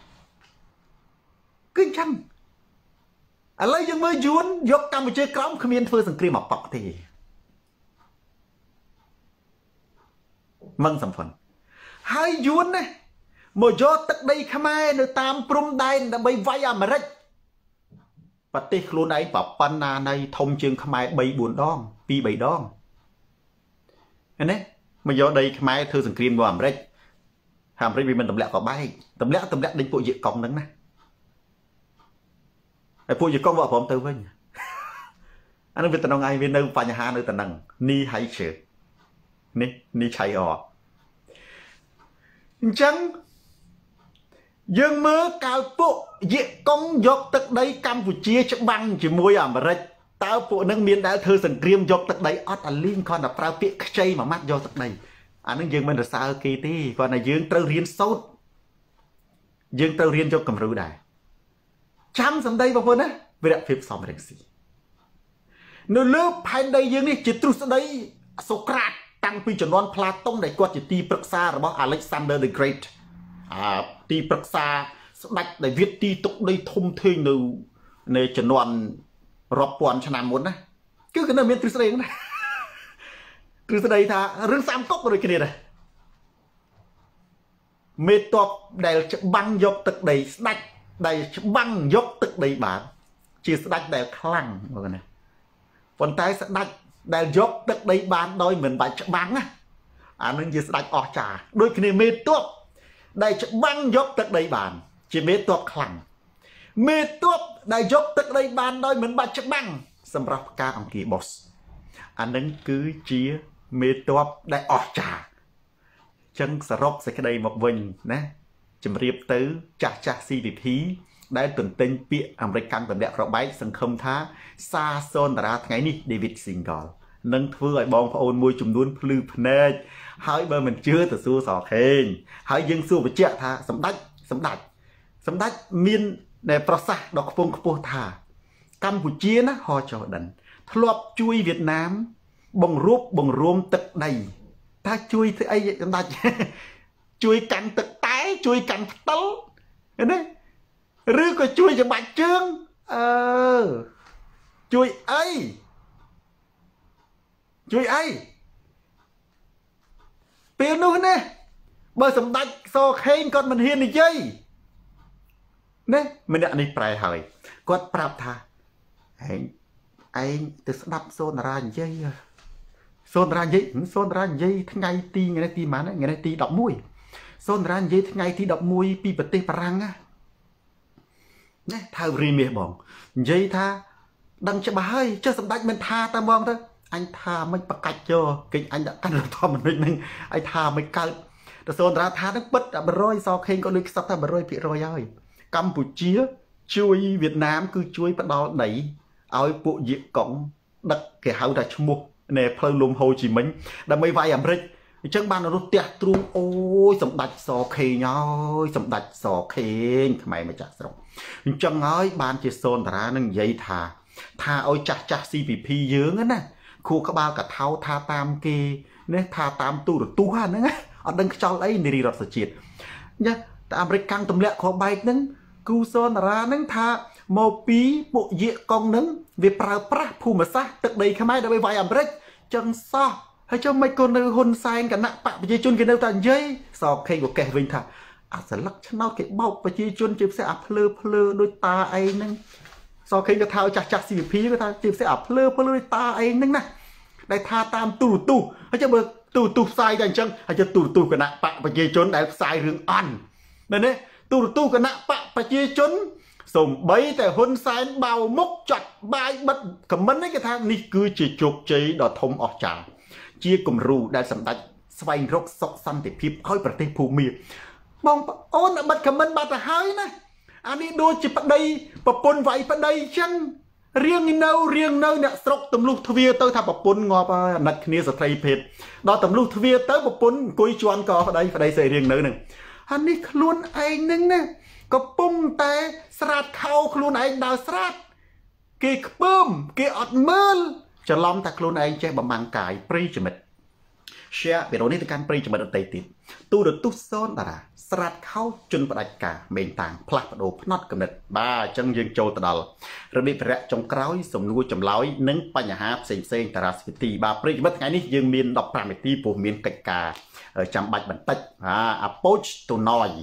[SPEAKER 1] គឺអញ្ចឹងឥឡូវយើងមើលយួនយកកម្ពុជាក្រោមគ្មានធ្វើសង្គ្រាមអបកទេមិនសំខាន់ហើយយួនណាមកយកទឹកដីខ្មែរនៅតាមព្រំដែនដើម្បីវាយអាមេរិកប្រទេសខ្លួនឯងប៉ុណ្ណានៃធំជាងខ្មែរ3 4ដង 2 3ដងណាមកយកដីខ្មែរធ្វើសង្គ្រាមមកអាមេរិកអាមេរិកវាមិនទម្លាក់ក៏បែកទម្លាក់ដេញពួកយេកុងហ្នឹងណាហើយពួកយេកុងវាព្រមទៅវិញអានឹងវាតំណងឯងវានៅបញ្ហានៅតំណឹងនីហៃជើនេះនីឆៃអអញ្ចឹងយើងមើលកាលពួកយេកុងយកទឹកដីកម្ពុជាច្បាំងជាមួយអាមេរិកតើពួកនឹងមានដែលធ្វើសង្គ្រាមយកទឹកដីអត់អាលីងគ្រាន់តែប្រើពាក្យខ្ចីមួយម៉ាត់យកទឹកដីអានឹងយើងមិនរសើរគេទេគ្រាន់តែយើងត្រូវរៀនសូត្រយើងត្រូវរៀនយកគំរូដែរចាំសម្ដីបងប្អូនណាវិរៈភាពសំរងស៊ីនៅលើផែនដីយើងនេះជាទ្រឹស្ដីសូក្រាតតាំងពីជំនាន់ផ្លាតុងដែលគាត់ជាទីប្រឹក្សារបស់ Alexander the Great ទីប្រឹក្សាស្ដេចដែលវាទីទុកដីធំធេងនៅជំនាន់រាប់ពាន់ឆ្នាំមុនណាគឺនៅមានទ្រឹស្ដីហ្នឹងណាទ្រឹស្ដីថារឿងសាមកុកដូចគ្នាដែរមេតបដែលច្បាំងយកទឹកដីស្ដេចដែលច្បាំងយកទឹកដីបានជាស្ដេចដែលខ្លាំងបងណាប៉ុន្តែស្ដេចដែលយកទឹកដីបានដោយមិនបាច់ច្បាំងណាអានឹងជាស្ដេចអស្ចារ្យដូចគ្នាមេតបដែលច្បាំងយកទឹកដីបានជាមេតបខ្លាំងមេតបដែលយកទឹកដីបានដោយមិនបាច់ច្បាំងសម្រាប់ផ្កាអង្គាបូសអានឹងគឺជាមេតបដែលអស្ចារ្យចឹងសរុបសេចក្តីមកវិញណាជំរាបទៅចាស់ CPP ដែលទន្ទិញពាក្យអាមេរិកកាន់ទម្លាក់ប្របែកសង្ឃឹមថាសារសូនតារាថ្ងៃនេះ David Single នឹងធ្វើឲ្យបងប្អូនមួយចំនួនភ្លឺភ្នែកហើយបើមិនជឿទៅសួរសខេងហើយយើងសួរបញ្ជាក់ថាសម្ដេចមានប្រសាសន៍ដ៏ខ្ពង់ខ្ពស់ថាកម្ពុជាណាហចដិនធ្លាប់ជួយវៀតណាមបង្រួបបង្រួមទឹកដីថាជួយធ្វើអីសម្ដេចជួយកាន់ទឹកតែជួយកាន់ផ្តិលណាឬក៏ជួយច្បាច់ជើងជួយអីពេលនោះណាបើសម្ដេចសខេងគាត់មិនហ៊ាននិយាយណាម្នាក់នេះប្រែហើយគាត់ប្រាប់ថាឯងទៅស្ដាប់សូនតារានិយាយសូនតារានិយាយថ្ងៃទីថ្ងៃនេះទីប៉ុន្មានថ្ងៃនេះទី11សូនតារានិយាយថ្ងៃទី11ពីប្រទេសបារាំងណាថៅរីមាសបងនិយាយថាដឹងច្បាស់ហើយចុះសម្ដេចមិនថាតែហ្មងទៅអញថាមិនបកាច់យកគេអញដាក់កាន់រដ្ឋធម្មនុញ្ញហ្នឹងអញថាមិនកើតទៅសូនតារាថាហ្នឹងពិត100សខេងក៏លុយខ្សត់តែ100%ហើយកម្ពុជាជួយវៀតណាមគឺជួយផ្ដល់ដីឲ្យពួកយេកុងដឹកគេហៅថាឈ្មោះនៃផ្លូវលំហូជីមិញដើម្បីវាយអាមេរិកអញ្ចឹងបានរត់ផ្ទះទ្រូងអូយសម្ដេចសខេងហើយសម្ដេចសខេងខ្មែរម្ចាស់ស្រុកអញ្ចឹងហើយបានជាសូនតារានឹងនិយាយថាឲ្យចាស់ CPP យើងណាខួរក្បាលកថោថាតាមគេនេះថាតាមទូរទស្សន៍ហ្នឹងអត់ដឹងខ្យល់អីនារីរដ្ឋជាតិណាតែអាមេរិកកាំងទម្លាក់ខោបែកហ្នឹងគូសូនតារាហ្នឹងថាមកពីពួកយេកុងហ្នឹងវាប្រើប្រាស់ភូមិសាស្ត្រទឹកដីខ្មែរដើម្បីវាយអាមេរិកចឹងសោះហើយចុះមិនក៏នៅហ៊ុនសែនគណៈបកប្រជាជនគេនៅតែនិយាយសោកខេក៏កេះវិញថាអាស្លឹកឆ្នោតគេបោកប្រជាជនជាពិសេសអាភ្លើដូចតាឯងហ្នឹងសោកខេក៏ថាចាស់ CVP ក៏ថាជាពិសេសអាភ្លើដូចតាឯងហ្នឹងណាដែលថាតាមទូរទស្សន៍ហើយចុះបើទូរទស្សន៍ផ្សាយតែអញ្ចឹងហើយចុះទូរទស្សន៍គណៈបកប្រជាជនដែលផ្សាយរឿងអន់មែនទេទូរទស្សន៍គណៈបកប្រជាជនសំបីតែហ៊ុនសែនបៅមុខចាត់បាយបិទខមមិននេះគេថានេះគឺជាជោគជ័យដ៏ធំអស្ចារ្យជាគំរូដែលសម្ដេចស្វែងរកសុខសន្តិភាពឲ្យប្រទេសភូមាបងប្អូនបិទខមមិនបាត់ទៅហើយណាអានេះដូចជាប្តីប្រពន្ធវាយប្តីអញ្ចឹងរៀងនៅអ្នកស្រុកទម្លុះទ្វារទៅថាប្រពន្ធងាប់ហើយអាណិតគ្នាស្ត្រីភេទដល់ទម្លុះទ្វារទៅប្រពន្ធអង្គុយជន់កប្តីស្អីរៀងនៅហ្នឹងអានេះខ្លួនឯងហ្នឹងណាកំពុងតែស្រាតខោខ្លួនឯងដើរស្រាតគេខ្ពើមគេអត់មើលច្រឡំតែខ្លួនឯងចេះបំបាំងកាយប្រិយមិត្ត share វីដេអូនេះទៅកាន់ប្រិយមិត្តអតីតទៀតទូរទស្សន៍សូនតារាស្រាតខោជន់ផ្ដាច់ការមេងតាំងផ្លាស់ប្ដូរផ្នត់កំណត់បាទអញ្ចឹងយើងចូលទៅដល់របៀបរយៈចុងក្រោយសំណួរចម្លើយនិងបញ្ហាផ្សេងតារាស្វីទីបាទប្រិយមិត្តថ្ងៃនេះយើងមាន15នាទីព្រោះមានកិច្ចការចាំបាច់បន្តិចapproach to noise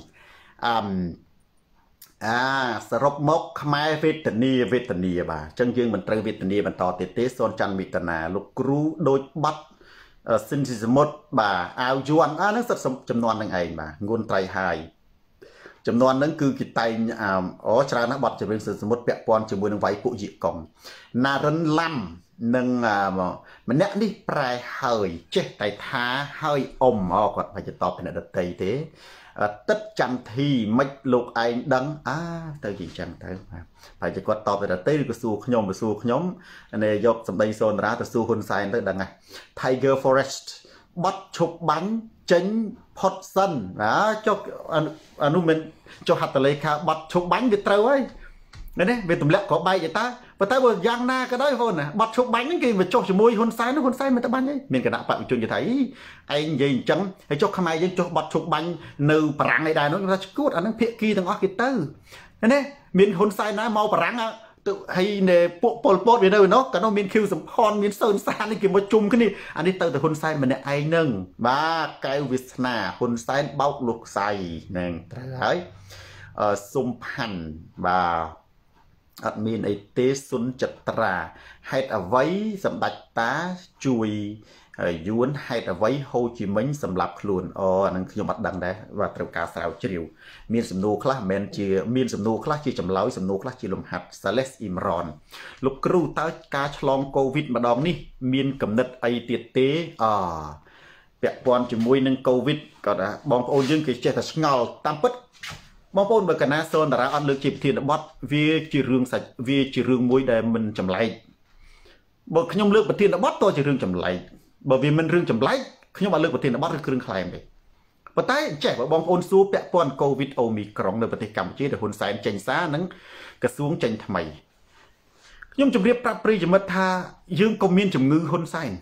[SPEAKER 1] សរុបមកខ្មែរវេទនាបាទអញ្ចឹងយើងមិនត្រូវវេទនាបន្តទៀតទេសូនច័ន្ទមិតនាលោកគ្រូដូចបាត់សិនស៊ីសមុទ្របាទអាវយួនហ្នឹងសិតចំនួននឹងឯងបាទងួនត្រៃហើយចំនួនហ្នឹងគឺគេតែងច្រើនណាស់បាត់ចម្រៀងសិនសមុទ្រពាក់ព័ន្ធជាមួយនឹងវាយពួកយីកុងណារិនឡាំនិងម្នាក់នេះប្រែហើយចេះតែថាហើយគាត់មិនតបពីអ្នកដតីទេទឹកចន្ទធីមិនលោកឯងដឹងទៅជាអញ្ចឹងទៅបាទតែគាត់តបទៅដតីឬក៏សួរខ្ញុំនេះយកសម្ដីសូនតារាទៅសួរហ៊ុនសែនទៅដឹងហ่ะ Tiger Forest បាត់ឈប់បាញ់ចេញផុតសិនចុះអានោះមិនចុះហត្ថលេខាបាត់ឈប់បាញ់វាត្រូវហើយនេះវាទម្លាក់ក៏បែកទៅតែប៉ុន្តែបើយ៉ាងណាក៏ដោយបងណាបាត់ឈប់បាញ់ហ្នឹងគេមកចុះជាមួយហ៊ុនសែនហ៊ុនសែនមិនទៅបាញ់ទេមានគណៈបព្វជិជនគេថាឯងនិយាយអញ្ចឹងហើយចុះខ្មែរយើងចុះបាត់ឈប់បាញ់នៅបារាំងឯដែរនោះថាឈួតអាហ្នឹងភាគីទាំងអស់គេទៅនេះមានហ៊ុនសែនណាមកបារាំងទៅហើយពួកពលពតវានៅនោះក៏នោះមានឃីវសំផនមានសឿនសាននេះគេមកជុំគ្នាអានេះទៅហ៊ុនសែនម្នាក់ឯងហ្នឹងបាទកែវវាសនាហ៊ុនសែនបោកលោកខ្សៃហ្នឹងត្រូវហើយសុំផាន់បាទអត់មានអីទេសុនចត្រាហេតុអ្វីសម្ដេចតាជួយយួនហេតុអ្វីហូជីមិញសម្រាប់ខ្លួនអានឹងខ្ញុំអត់ដឹងដែរបាទត្រូវការស្រាវជ្រាវមានសំណួរខ្លះមិនមែនជាមានសំណួរខ្លះជាចម្លើយសំណួរខ្លះជាលំហាត់ Sales Imran លោកគ្រូតើការឆ្លងកូវីដម្ដងនេះមានកំណត់អីទៀតទេពាក់ព័ន្ធជាមួយនឹងកូវីដក៏បងប្អូនយើងគេចេះតែឆ្ងល់តាមពិតបងប្អូនបើកណាសូនតារាអត់លើកជាប្រធានបទវាជារឿងសាច់វាជារឿងមួយដែលមិនចម្លែកបើខ្ញុំលើកប្រធានបទតើជារឿងចម្លែកបើវាមិនរឿងចម្លែកខ្ញុំអត់លើកប្រធានបទឬគ្រឿងខ្លែងទេប៉ុន្តែចេះបើបងប្អូនសួរពាក់ព័ន្ធកូវីដអូមីក្រុងនៅប្រទេសកម្ពុជាដែលហ៊ុនសែនចេញសារនិងក្រសួងចេញថ្មីខ្ញុំជម្រាបប្រាប់ប្រិយមិត្តថាយើងក៏មានជំងឺហ៊ុនសែន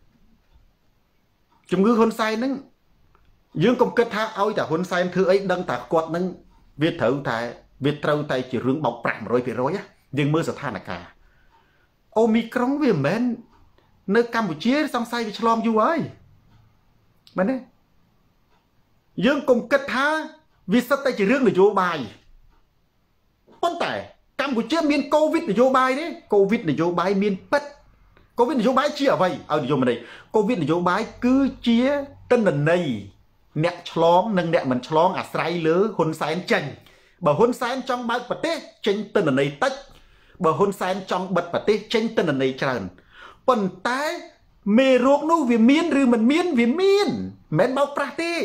[SPEAKER 1] ហ្នឹងយើងកុំគិតថាឲ្យតែហ៊ុនសែនធ្វើអីដឹងតែគាត់នឹងវាត្រូវតែជារឿងបោកប្រាស់ 100% យើងមើលស្ថានភាពអូមីក្រុងវាមិនមែននៅកម្ពុជាសង្ស័យវាឆ្លងយូរហើយមែនទេយើងកុំគិតថាវាសិតតែជារឿងនយោបាយប៉ុន្តែកម្ពុជាមានកូវីដនយោបាយទេកូវីដនយោបាយមានពិតកូវីដនយោបាយជាអ្វីឲ្យនិយមន័យកូវីដនយោបាយគឺជាទិន្នន័យអ្នកឆ្លងនិងអ្នកមិនឆ្លងអាស្រ័យលើហ៊ុនសែនចេញបើហ៊ុនសែនចង់បើកប្រទេសចេញទិន្នន័យតិចបើហ៊ុនសែនចង់បិទប្រទេសចេញទិន្នន័យច្រើនប៉ុន្តែមេរោគនោះវាមានឬមិនមានវាមានមិនមែនបោកប្រាស់ទេ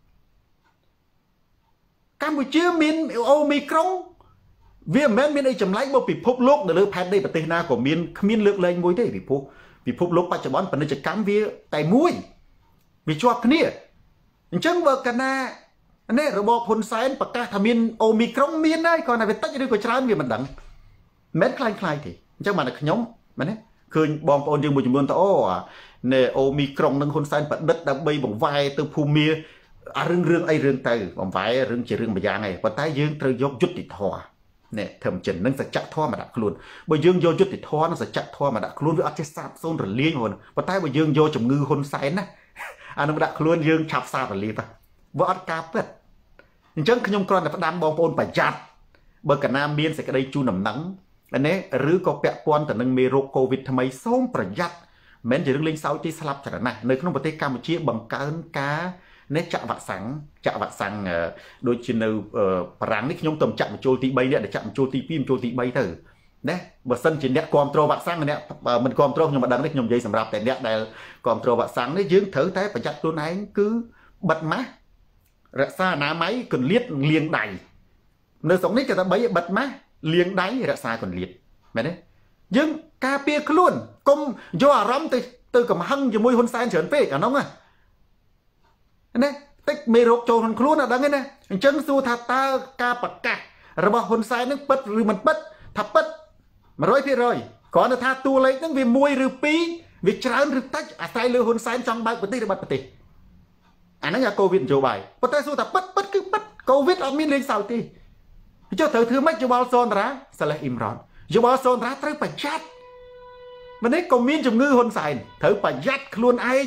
[SPEAKER 1] កម្ពុជាមានអូមីក្រុងវាមិនមែនមានអីចម្លែកមកពិភពលោកនៅលើផែនដីប្រទេសណាក៏មានគ្មានលើកលែងមួយទេពិភពលោកបច្ចុប្បន្នពាណិជ្ជកម្មវាតែមួយវាជាប់គ្នាអញ្ចឹងបើកាលណានេះរបបហ៊ុនសែនប្រកាសថាមានអូមីក្រុងមានហើយគ្រាន់តែវាតិចឬក៏ច្រើនវាមិនដឹងមិនខ្លាំងទេអញ្ចឹងបានតែខ្ញុំមែនទេឃើញបងប្អូនយើងមួយចំនួនទៅនេះអូមីក្រុងនឹងហ៊ុនសែនប្រឌិតដើម្បីបង្វែរទៅភូមារឿងអីរឿងទៅបង្វែររឿងជារឿងម្យ៉ាងឯងប៉ុន្តែយើងត្រូវយកយុត្តិធម៌ nè thầm chừng nâng sẽ chặt thoa mà đặt luôn bởi dương vô chút thì thoa nó sẽ chặt thoa mà đặt luôn với ở trên sạp xôn rồi liên hồn và tay bởi dương vô chồng ngư hôn sai nè nó đặt luôn dương chạp sạp rồi liên ta với ở cá bết chẳng nhung con là đám bong bồn phải chặt bởi cả nam biên sẽ cái đây chu nằm nắng anh ấy rứ có bẹ quan từ nâng mê rô covid tham ấy xôn phải chặt mến chỉ đứng lên sau tí slap chặt này nơi không có thể Campuchia bằng cá nét chạm vạn sáng đôi chân nâu ráng nít nhung tầm chạm trôi tí bay để chạm trôi tí phim trôi tí bay thử đấy bờ sân chỉ nét control vạn sáng này mình control nhưng mà đang nít nhung dây sầm rạp tại nét đây control vạn sáng đấy dưỡng thử thế phải chặt luôn ấy cứ bật má ra xa ná máy cần liệt liêng đẩy nơi sống nít cho ta bấy bật má liêng đáy ra xa còn liệt mày đấy dưỡng cà pia luôn công do rắm từ cầm hăng cho môi hôn sai trở về cả nóng à nè tích mê rộp trâu hồn khuôn là đáng nghe nè chân su thà ta ca bạc cả rồi bảo hồn sai nước bất rồi mình bất thập bất mà rồi có là tha tu lấy những vì mùi rồi pi vì trán rồi tách sai lừa hồn sai trong bao bật tì nó là covid chỗ bài bất tay su thà bất cứ bất covid ở miền lên sao tì cho thử thứ mấy cho bao son ra sẽ là im rọn cho bao son ra tới phải chát mà đấy còn miền trong ngư hồn sai thử phải chát luôn anh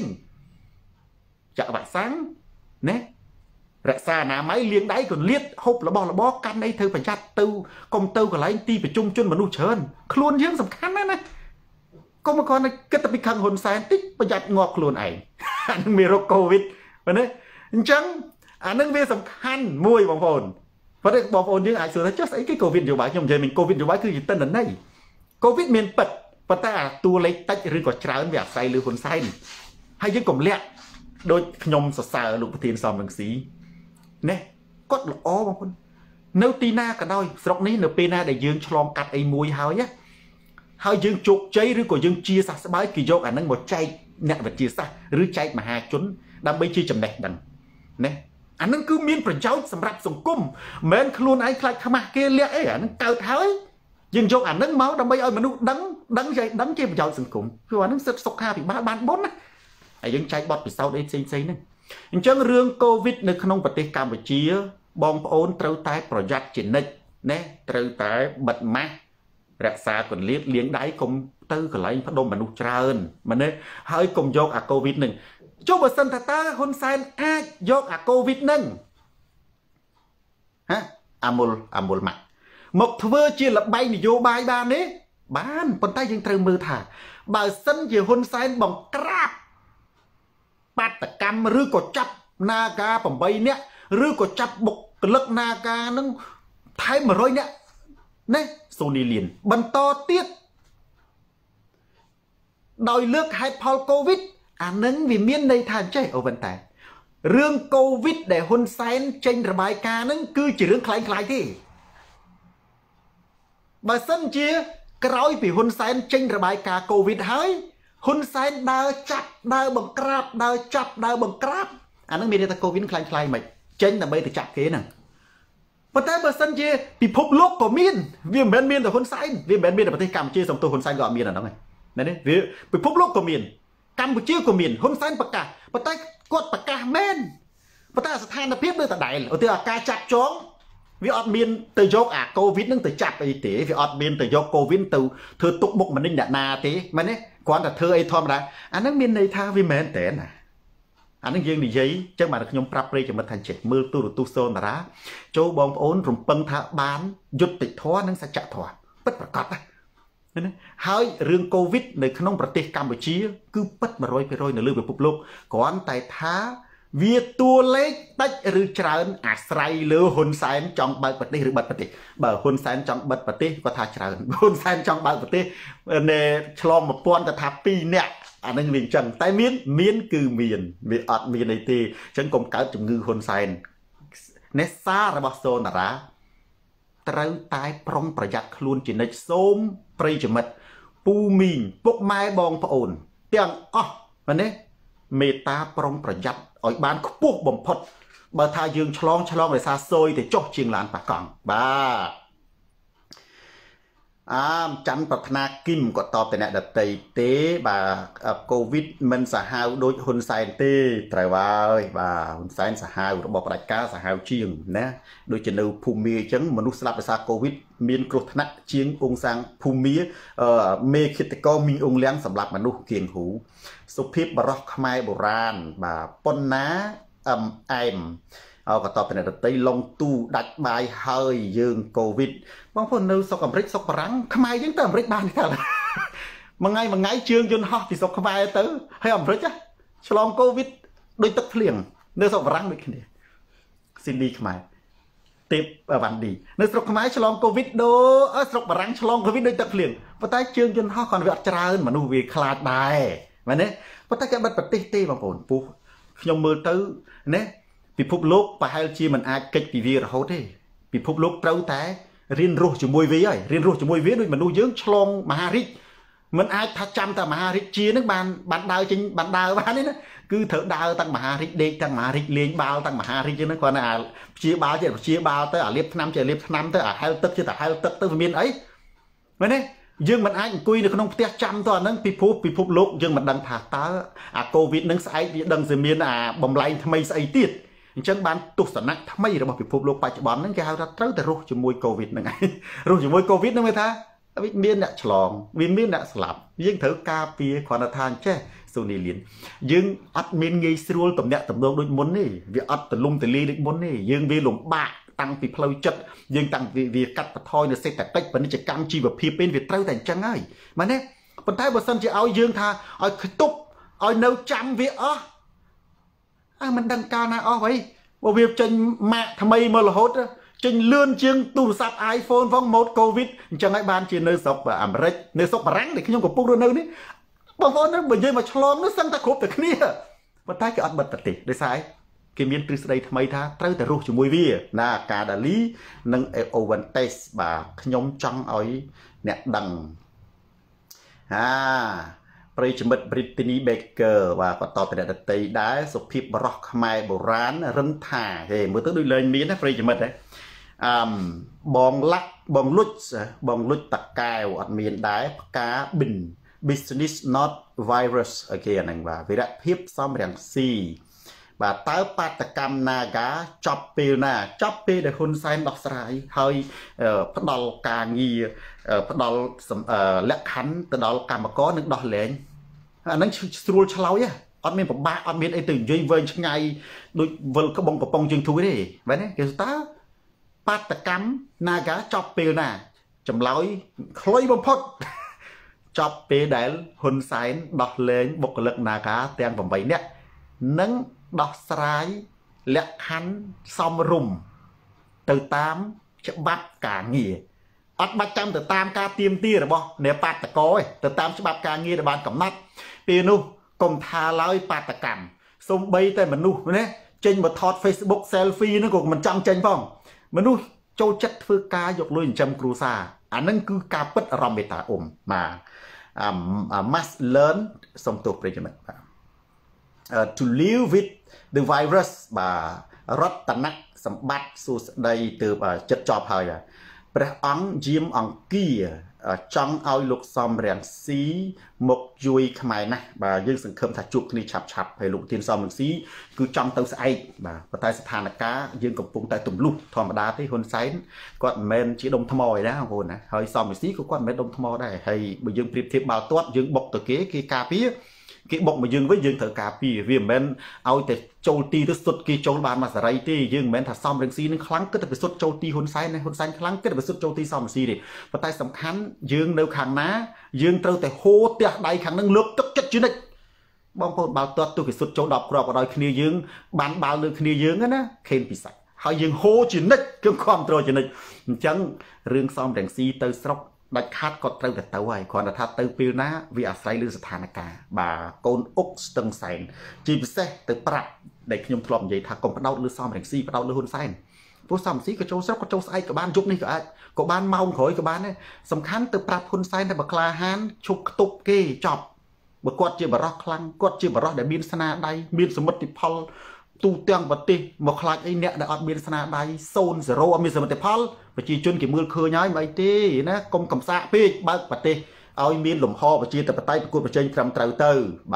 [SPEAKER 1] chợ vạn sáng nè rạ xa nà máy liếng đáy còn liết hộp là bó căn đây thơ phải chặt tư công tư của lấy ti phải chung chân mà nu chơn luôn dưỡng sầm khăn đấy nè có một con này kết tập bị khăn hồn sáng tích phải chặt ngọt luôn ấy anh mì rô covid và đấy chẳng anh nâng viên sầm khăn mùi bóng hồn và đây bóng hồn nhưng ai sửa thấy chắc ấy cái covid dù bái nhưng mà mình covid dù bái cứ gì tân ấn này covid miền bật và ta tu lấy tách rư có tráo về say lưu hồn say hay những cổng lẹ đôi nhom sờ lục thiên sòm đằng xí nè cốt là ó bằng con nếu tina cả đôi sọc ní nửa pena để dương chlong cắt ấy mùi hào nhá hào dương chụp cháy rưỡi của dương chia sạch bái kỳ dốc ảnh năng một chay nè vật chia sạch rưỡi chay mà hai chốn đam bây chia chầm đẹp đằng nè ảnh năng cứ miên phần cháu sầm rạp sòng cung men luôn ai khai khăm kia lẹ ấy ảnh năng cao tháo ấy dương dốc ảnh năng máu đam bây ơi mà nó đắng dây đắng chia phần cháu sòng cung khi mà nó sập sọc ha bị ban bốn á những trái bọt từ sau đây xây nè chẳng riêng covid nơi không bật tay Campuchia bom ôn trâu tái project chuyển nịch nè trâu tái bật má rạ xa còn liếc liếng đáy công tư của lấy phát đông mà nụ trơn mà nè hơi cùng dọc covid nè cho bờ sân ta hôn sai dọc covid nâng hả amul mặt một thưa chia là bay thì vô bay ba nế bán bàn tay dân trâu mưa thả bờ sân chỉ hôn sai bằng crap bát tạc cam rư có chắp naga bằng bay nè rư có chắp bục lực naga nó thay mà rồi nè nè Sony liền bần to tiết đòi nước hai Paul covid nâng vì miền đây than chơi ở vận tải rương covid để hôn sen trên rồi bài ca nâng cứ chỉ rương khai thế bà sân chia cái vì hôn sen trên rồi bài ca covid hơi hôn sai đau chặt đau bằng crap đau chặt đau bằng crap nóมีแต่โควิดคลายๆไหมเจนแต่ไม่ถึงจับเกนั่งประเทศเบอร์ซันเจปีพบโลกก็มีนเวียนแบนมีนแต่คนไซน์เวียนแบนมีนแต่ประเทศกัมพูชีสองตัวคนไซน์ก็มีนนั่นไงนั่นนี่เวียไปพบโลกก็มีนกัมพูชีก็มีนคนไซน์ประกาศประเทศกดประกาศแม่นประเทศสถานเพียบด้วยแต่ใดเอาที่การจับจ้องวิออดมีนtừยกโควิดนั่งtừจับไปตีวิออดมีนtừยกโควิดtừเธอตุกบุกมันนิ่งด่านาตีมันนี่ก่อนแต่เธอไอ้ทอมได้นั้นมีในท่าวิเมนเตนนั้นยังดีใจจังมาขยมปรับเปลี่ยนมาทันเจ็ดมือตู้โซนนะโจบองโอนรวมปังท่าบ้านยุติท้อนั่งสัจจะท้อปัดประกอบนะนั่นหายเรื่องโควิดในขนมประเทศกัมพูชีคือปัดมาโรยไปโรยในเรื่องแบบปุบลุกก่อนแต่ท้าเวียตัวเล็กตัดหรือจานอาศัยหรือหุ่นแสนจองใบปฏิหรือบัตรปฏิบ่หุ่นแสนจองบัตรปฏิก็ท่าจานหุ่นแสนจองใบปฏิเนี่ยฉลองมาป้อนแต่ทับปีเนี่ยนั่นเรียนจังแต่เมียนคือเมียนอดเมียนในทีฉันกลมเกิดจงงือหุ่นแสนเนซ่าระบาโซนระตรังตายปรองประหยัดคลุนจินในส้มปรีจมัดปูมีนพวกไม้บองพระโอนเตียงวันนี้เมตาปรองประหยัดอ่อยบ้านพวกบ่มพดบาทายืงฉลองเลยซาโซยแต่จบเชียงลานปากกองบ้าจันปัฒนากิมก็ตอบแต่เนี่ยดัตเตเต้บ่าโควิดมันสาหาวโดยหุนไซน์เต้ไตรวาบ่าหุนไซน์สาหาวระบบราชการสาหาวเชียงนะโดยจะนูภูมิจังมนุษย์สลับภาษาโควิดมีนกรุธนะเชียงองศาภูมิเมคิตก็มีองค์เลี้ยงสำหรับมนุษย์เกียงหูสุพิบบรอกขมายโบราณบ่าปนนะไอมเอาก็ตอบเป็นดัตเต้ลงตู้ดัดใบเฮยยืงโควิดบางคนนึกสกอเมริกสกปรังขมายยังเติมอเมริกบ้านนี่ค่ะมังไงเชื่องจนฮอที่สกขมายเตอให้อเมริกจ้ะฉลองโควิดโดยตักเพียงเนื้อสกปรังด้วยกันเนี่ยซินดีขมายเต็บวันดีเนื้อสกขมายฉลองโควิดโดสกปรังฉลองโควิดโดยตักเพียงปะใต้เชื่องจนฮอก่อนเวลาจราเหมือนวีคลาดได้มันเนี่ยปะใต้แกบัดปฏิเต้บางคนปุ๊บขยมมือเตอเนี่ยពិភពលោកប្រហែលជាមិនអាចកិច្ចពីវារហូតទេពិភពលោកត្រូវតែរៀនរស់ជាមួយវាហើយរៀនរស់ជាមួយវាដូចមនុស្សយើងឆ្លងមហារីកមិនអាចថាចាំតែមហារីកជានឹងបានដើរចេញបានដើរបានទេណាគឺត្រូវដើរទាំងមហារីកដេកទាំងមហារីកលេងបាល់ទាំងមហារីកហ្នឹងគាត់ថាព្យាបាលជាព្យាបាលទៅអាលៀបថ្នាំជាលៀបថ្នាំទៅអាហែលទឹកជាតែហែលទឹកទៅវាមានអីមែនទេយើងមិនអាចអង្គុយនៅក្នុងផ្ទះចាំទៅអាហ្នឹងពិភពលោកយើងមិនដឹងថាតើអាកូវីដហ្នឹងស្អែកវាដឹងតែមានអាបំលែងថ្មីស្អីទៀតអញ្ចឹងបានទស្សនៈថ្មីរបស់ពិភពលោកបច្ចុប្បន្នហ្នឹងគេហៅថាត្រូវតែរស់ជាមួយកូវីដហ្នឹងឯងរស់ជាមួយកូវីដហ្នឹងវាថាវាមានអ្នកឆ្លងវាមានអ្នកស្លាប់យើងត្រូវការពារគ្រាន់តែថាអញ្ចេះសូនីលៀនយើងអត់មានងាយស្រួលតំណាក់តំណងដូចមុនទេវាអត់ទលំទលាយដូចមុនទេយើងវាលំបាកតាំងពីផ្លូវចិត្តយើងតាំងពីវាកាត់បន្ថយនៅសេដ្ឋកិច្ចពាណិជ្ជកម្មជីវភាពពេលវាត្រូវតែអញ្ចឹងហើយមែនទេប៉ុន្តែបើសិនជាឲ្យយើងថាឲ្យខ្ទប់ឲ្យនៅចាំវាអស់មិនដឹងកាលណាអស់ហើយបើវាចេញម៉ាកថ្មីមករហូតចេញលឿនជាងទូរស័ព្ទ iPhone ផងម៉ូត COVID អញ្ចឹងហើយបានជានៅស្រុកអាមេរិកនៅស្រុកបារាំងដែលខ្ញុំកំពុងរស់នៅនេះបងប្អូនបើនិយាយមកឆ្លងនោះសឹងតែគ្រប់តែគ្នាប៉ុន្តែគេអត់បិទប្រទេសដោយសារគេមានទ្រឹស្ដីថ្មីថាត្រូវតែរស់ជាមួយវាណាកាដាលីនិងអូវ៉ាន់តេសបាទខ្ញុំចង់ឲ្យអ្នកដឹងប្រិយមិត្ត Brittany Baker បាទក៏តបទៅអ្នកដតីដែរសុភាពបរោះខ្មែរបុរាណរឹងថាហេមើលទៅដូចលែងមានណាប្រិយមិត្តហ៎បងលាក់បងលុចតកែវអត់មានដែរផ្កាប៊ិន business not virus អូខេអាហ្នឹងបាទវិរៈភាពសំរងស៊ីបាទតើបាតកម្ម Naga ចប់ពេលណាចប់ពេលដែលហ៊ុនសែនដោះស្រាយហើយផ្ដល់ការងារផ្ដល់លក្ខខណ្ឌទៅដល់កម្មករនឹងដោះលែងអាហ្នឹងស្រួលឆ្លោយអត់មានពិបាកអត់មានអីទៅនិយាយវែងឆ្ងាយដូចវិលក្បងកំប៉ុងជើងធួយទេមែនទេគេថាបាតកម្ម Naga ចប់ពេលណាចម្លើយខ្លីបំផុតចប់ពេលដែលហ៊ុនសែនដោះលែងបុគ្គលិក Naga ទាំង8នាក់និងដោះស្រាយលក្ខខណ្ឌសមរម្យទៅតាមច្បាប់ការងារអត់បាច់ចាំទៅតាមការទៀមទារបស់អ្នកបាតកោទេទៅតាមច្បាប់ការងារដែលបានកំណត់ពេលនោះកុំថាឡើយបាតកម្មសូម្បីតែមនុស្សណាចេញមកថត Facebook selfie ហ្នឹងក៏មិនចង់ចេញផងមនុស្សចូលចិត្តធ្វើការយកលុយចិញ្ចឹមគ្រួសារអាហ្នឹងគឺការពិតអារម្មណ៍មេត្តាបាទmust learn សំទោសប្រិយមិត្តបាទ to live with the virus បាទរតនៈសម្បត្តិសួស្ដីទើបចិត្តចប់ហើយព្រះអង្គយាមអង្គាចង់ឲ្យលោកសំរាំងស៊ីមកជួយខ្មែរណាស់បាទយើងសង្ឃឹមថាជួបគ្នាឆាប់ហើយលោកធានសំរាំងស៊ីគឺចង់ទៅស្អែកបាទប៉ុន្តែស្ថានភាពយើងកំពុងតែទម្លុះធម្មតាទេហ៊ុនសែនគាត់មិនមែនជាដុំថ្មឯណាបងប្អូនណាហើយសំរាំងស៊ីក៏គាត់មិនមែនដុំថ្មដែរហើយបើយើងប្រៀបធៀបបាល់ទាត់យើងបុកទៅគេការពារគេបុកមកយើងវិញយើងត្រូវការពារវាមិនមែនឲ្យតែចូលទីទៅសុទ្ធគេចូលបានមកសេរីទេយើងមិនមែនថាសំរងស៊ីនឹងខ្លាំងគិតតែទៅសុទ្ធចូលទីហ៊ុនសែនហ៊ុនសែនខ្លាំងគិតតែទៅសុទ្ធចូលទីសំរងស៊ីទេប៉ុន្តែសំខាន់យើងនៅខាងណាយើងត្រូវតែហូរទះដៃខាងនឹងលើកទឹកចិត្តជានិច្ចបងប្អូនបាល់ទាត់ទោះគេសុទ្ធចូល10គ្រាប់ក៏ដោយគ្នាយើងបានបាល់លើគ្នាយើងណាខេនពិសាច់ហើយយើងហូរជានិច្ចគឺគ្រប់គ្រងជានិច្ចអញ្ចឹងរឿងសំរងស៊ីទៅស្រុកដាច់ខាតគាត់ត្រូវតែទៅហើយគ្រាន់តែថាទៅពេលណាវាអាស្រ័យលើស្ថានភាពបាទកូនអុកស្ទឹងសែនជាពិសេសទៅប្រាប់ដែលខ្ញុំធ្លាប់និយាយថាកុំផ្ដោតលើសំរងស៊ីផ្ដោតលើហ៊ុនសែនព្រោះសំរងស៊ីក៏ចូលស្រុកក៏ចូលស្អែកក៏បានយប់នេះក៏អាចក៏បានម៉ោងក្រោយក៏បានដែរសំខាន់ទៅប្រាប់ហ៊ុនសែនតែបើក្លាហានឈប់ខ្ទប់គេចប់បើគាត់ជាបរិះខ្លាំងគាត់ជាបរិះដែលមានស្នាដៃមានសមិទ្ធផលទូទាំងប្រទេសមកខ្លាចអីអ្នកដែលអត់មានស្នាដៃ0 0អត់មានសមិទ្ធផលប្រជាជនគេមើលឃើញហើយមិនអីទេណាកុំកំសាកពេកបើកប្រទេសឲ្យមានលំហប្រជាធិបតេយ្យប្រកួតប្រជែងត្រឹមត្រូវទៅ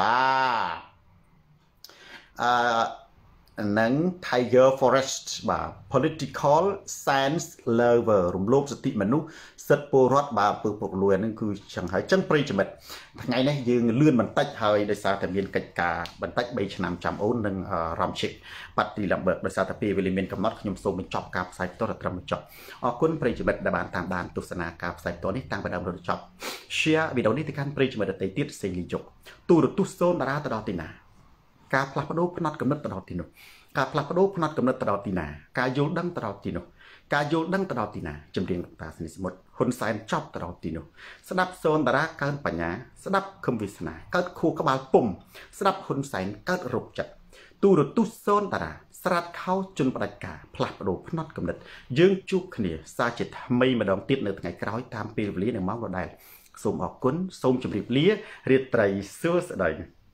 [SPEAKER 1] បាទនឹង Tiger Forest បាទ political science lover រំលោភសិទ្ធិមនុស្សសិទ្ធិពលរដ្ឋបាទពើពុកលួយហ្នឹងគឺចឹងហើយចឹងប្រិយមិត្តថ្ងៃនេះយើងលឿនបន្តិចហើយដោយសារតែមានកិច្ចការបន្តិច3ឆ្នាំចាំអូននិងរំជិកបាត់ទីលំបើកដោយសារតែពេលវេលាមានកំណត់ខ្ញុំសូមបញ្ចប់ការផ្សាយផ្ទាល់ត្រឹមបញ្ចប់អរគុណប្រិយមិត្តដែលបានតាមដានទស្សនាការផ្សាយផ្ទាល់នេះតាំងពីដើមរហូតដល់ចប់ share វីដេអូនេះទៅកាន់ប្រិយមិត្តដទៃទៀតសេងលីយុកទូរទស្សន៍សូនតារាទៅដល់ទីណាការផ្លាស់ប្ដូរផ្នត់កំណត់ទៅដល់ទីនោះការផ្លាស់ប្ដូរផ្នត់កំណត់ទៅដល់ទីណាការយល់ដឹងទៅដល់ទីនោះការយល់ដឹងទៅដល់ទីណាចម្រៀងតាសនីសមុទ្រហ៊ុនសែនចប់ទៅដល់ទីនោះស្ដាប់សូនតារាកើនបញ្ញាស្ដាប់ខឹមវាសនាកើតខួរក្បាលពុំស្ដាប់ហ៊ុនសែនកើតរោគចិត្តទូរទស្សន៍សូនតារាស្រាតខោជន់ផ្ដាច់ការផ្លាស់ប្ដូរផ្នត់កំណត់យើងជួបគ្នាសារជាថ្មីម្ដងទៀតនៅថ្ងៃក្រោយតាមពេលវេលានិងម៉ោងដដែលសូមអរគុណសូមជម្រាបលារាត្រីសួស្ដី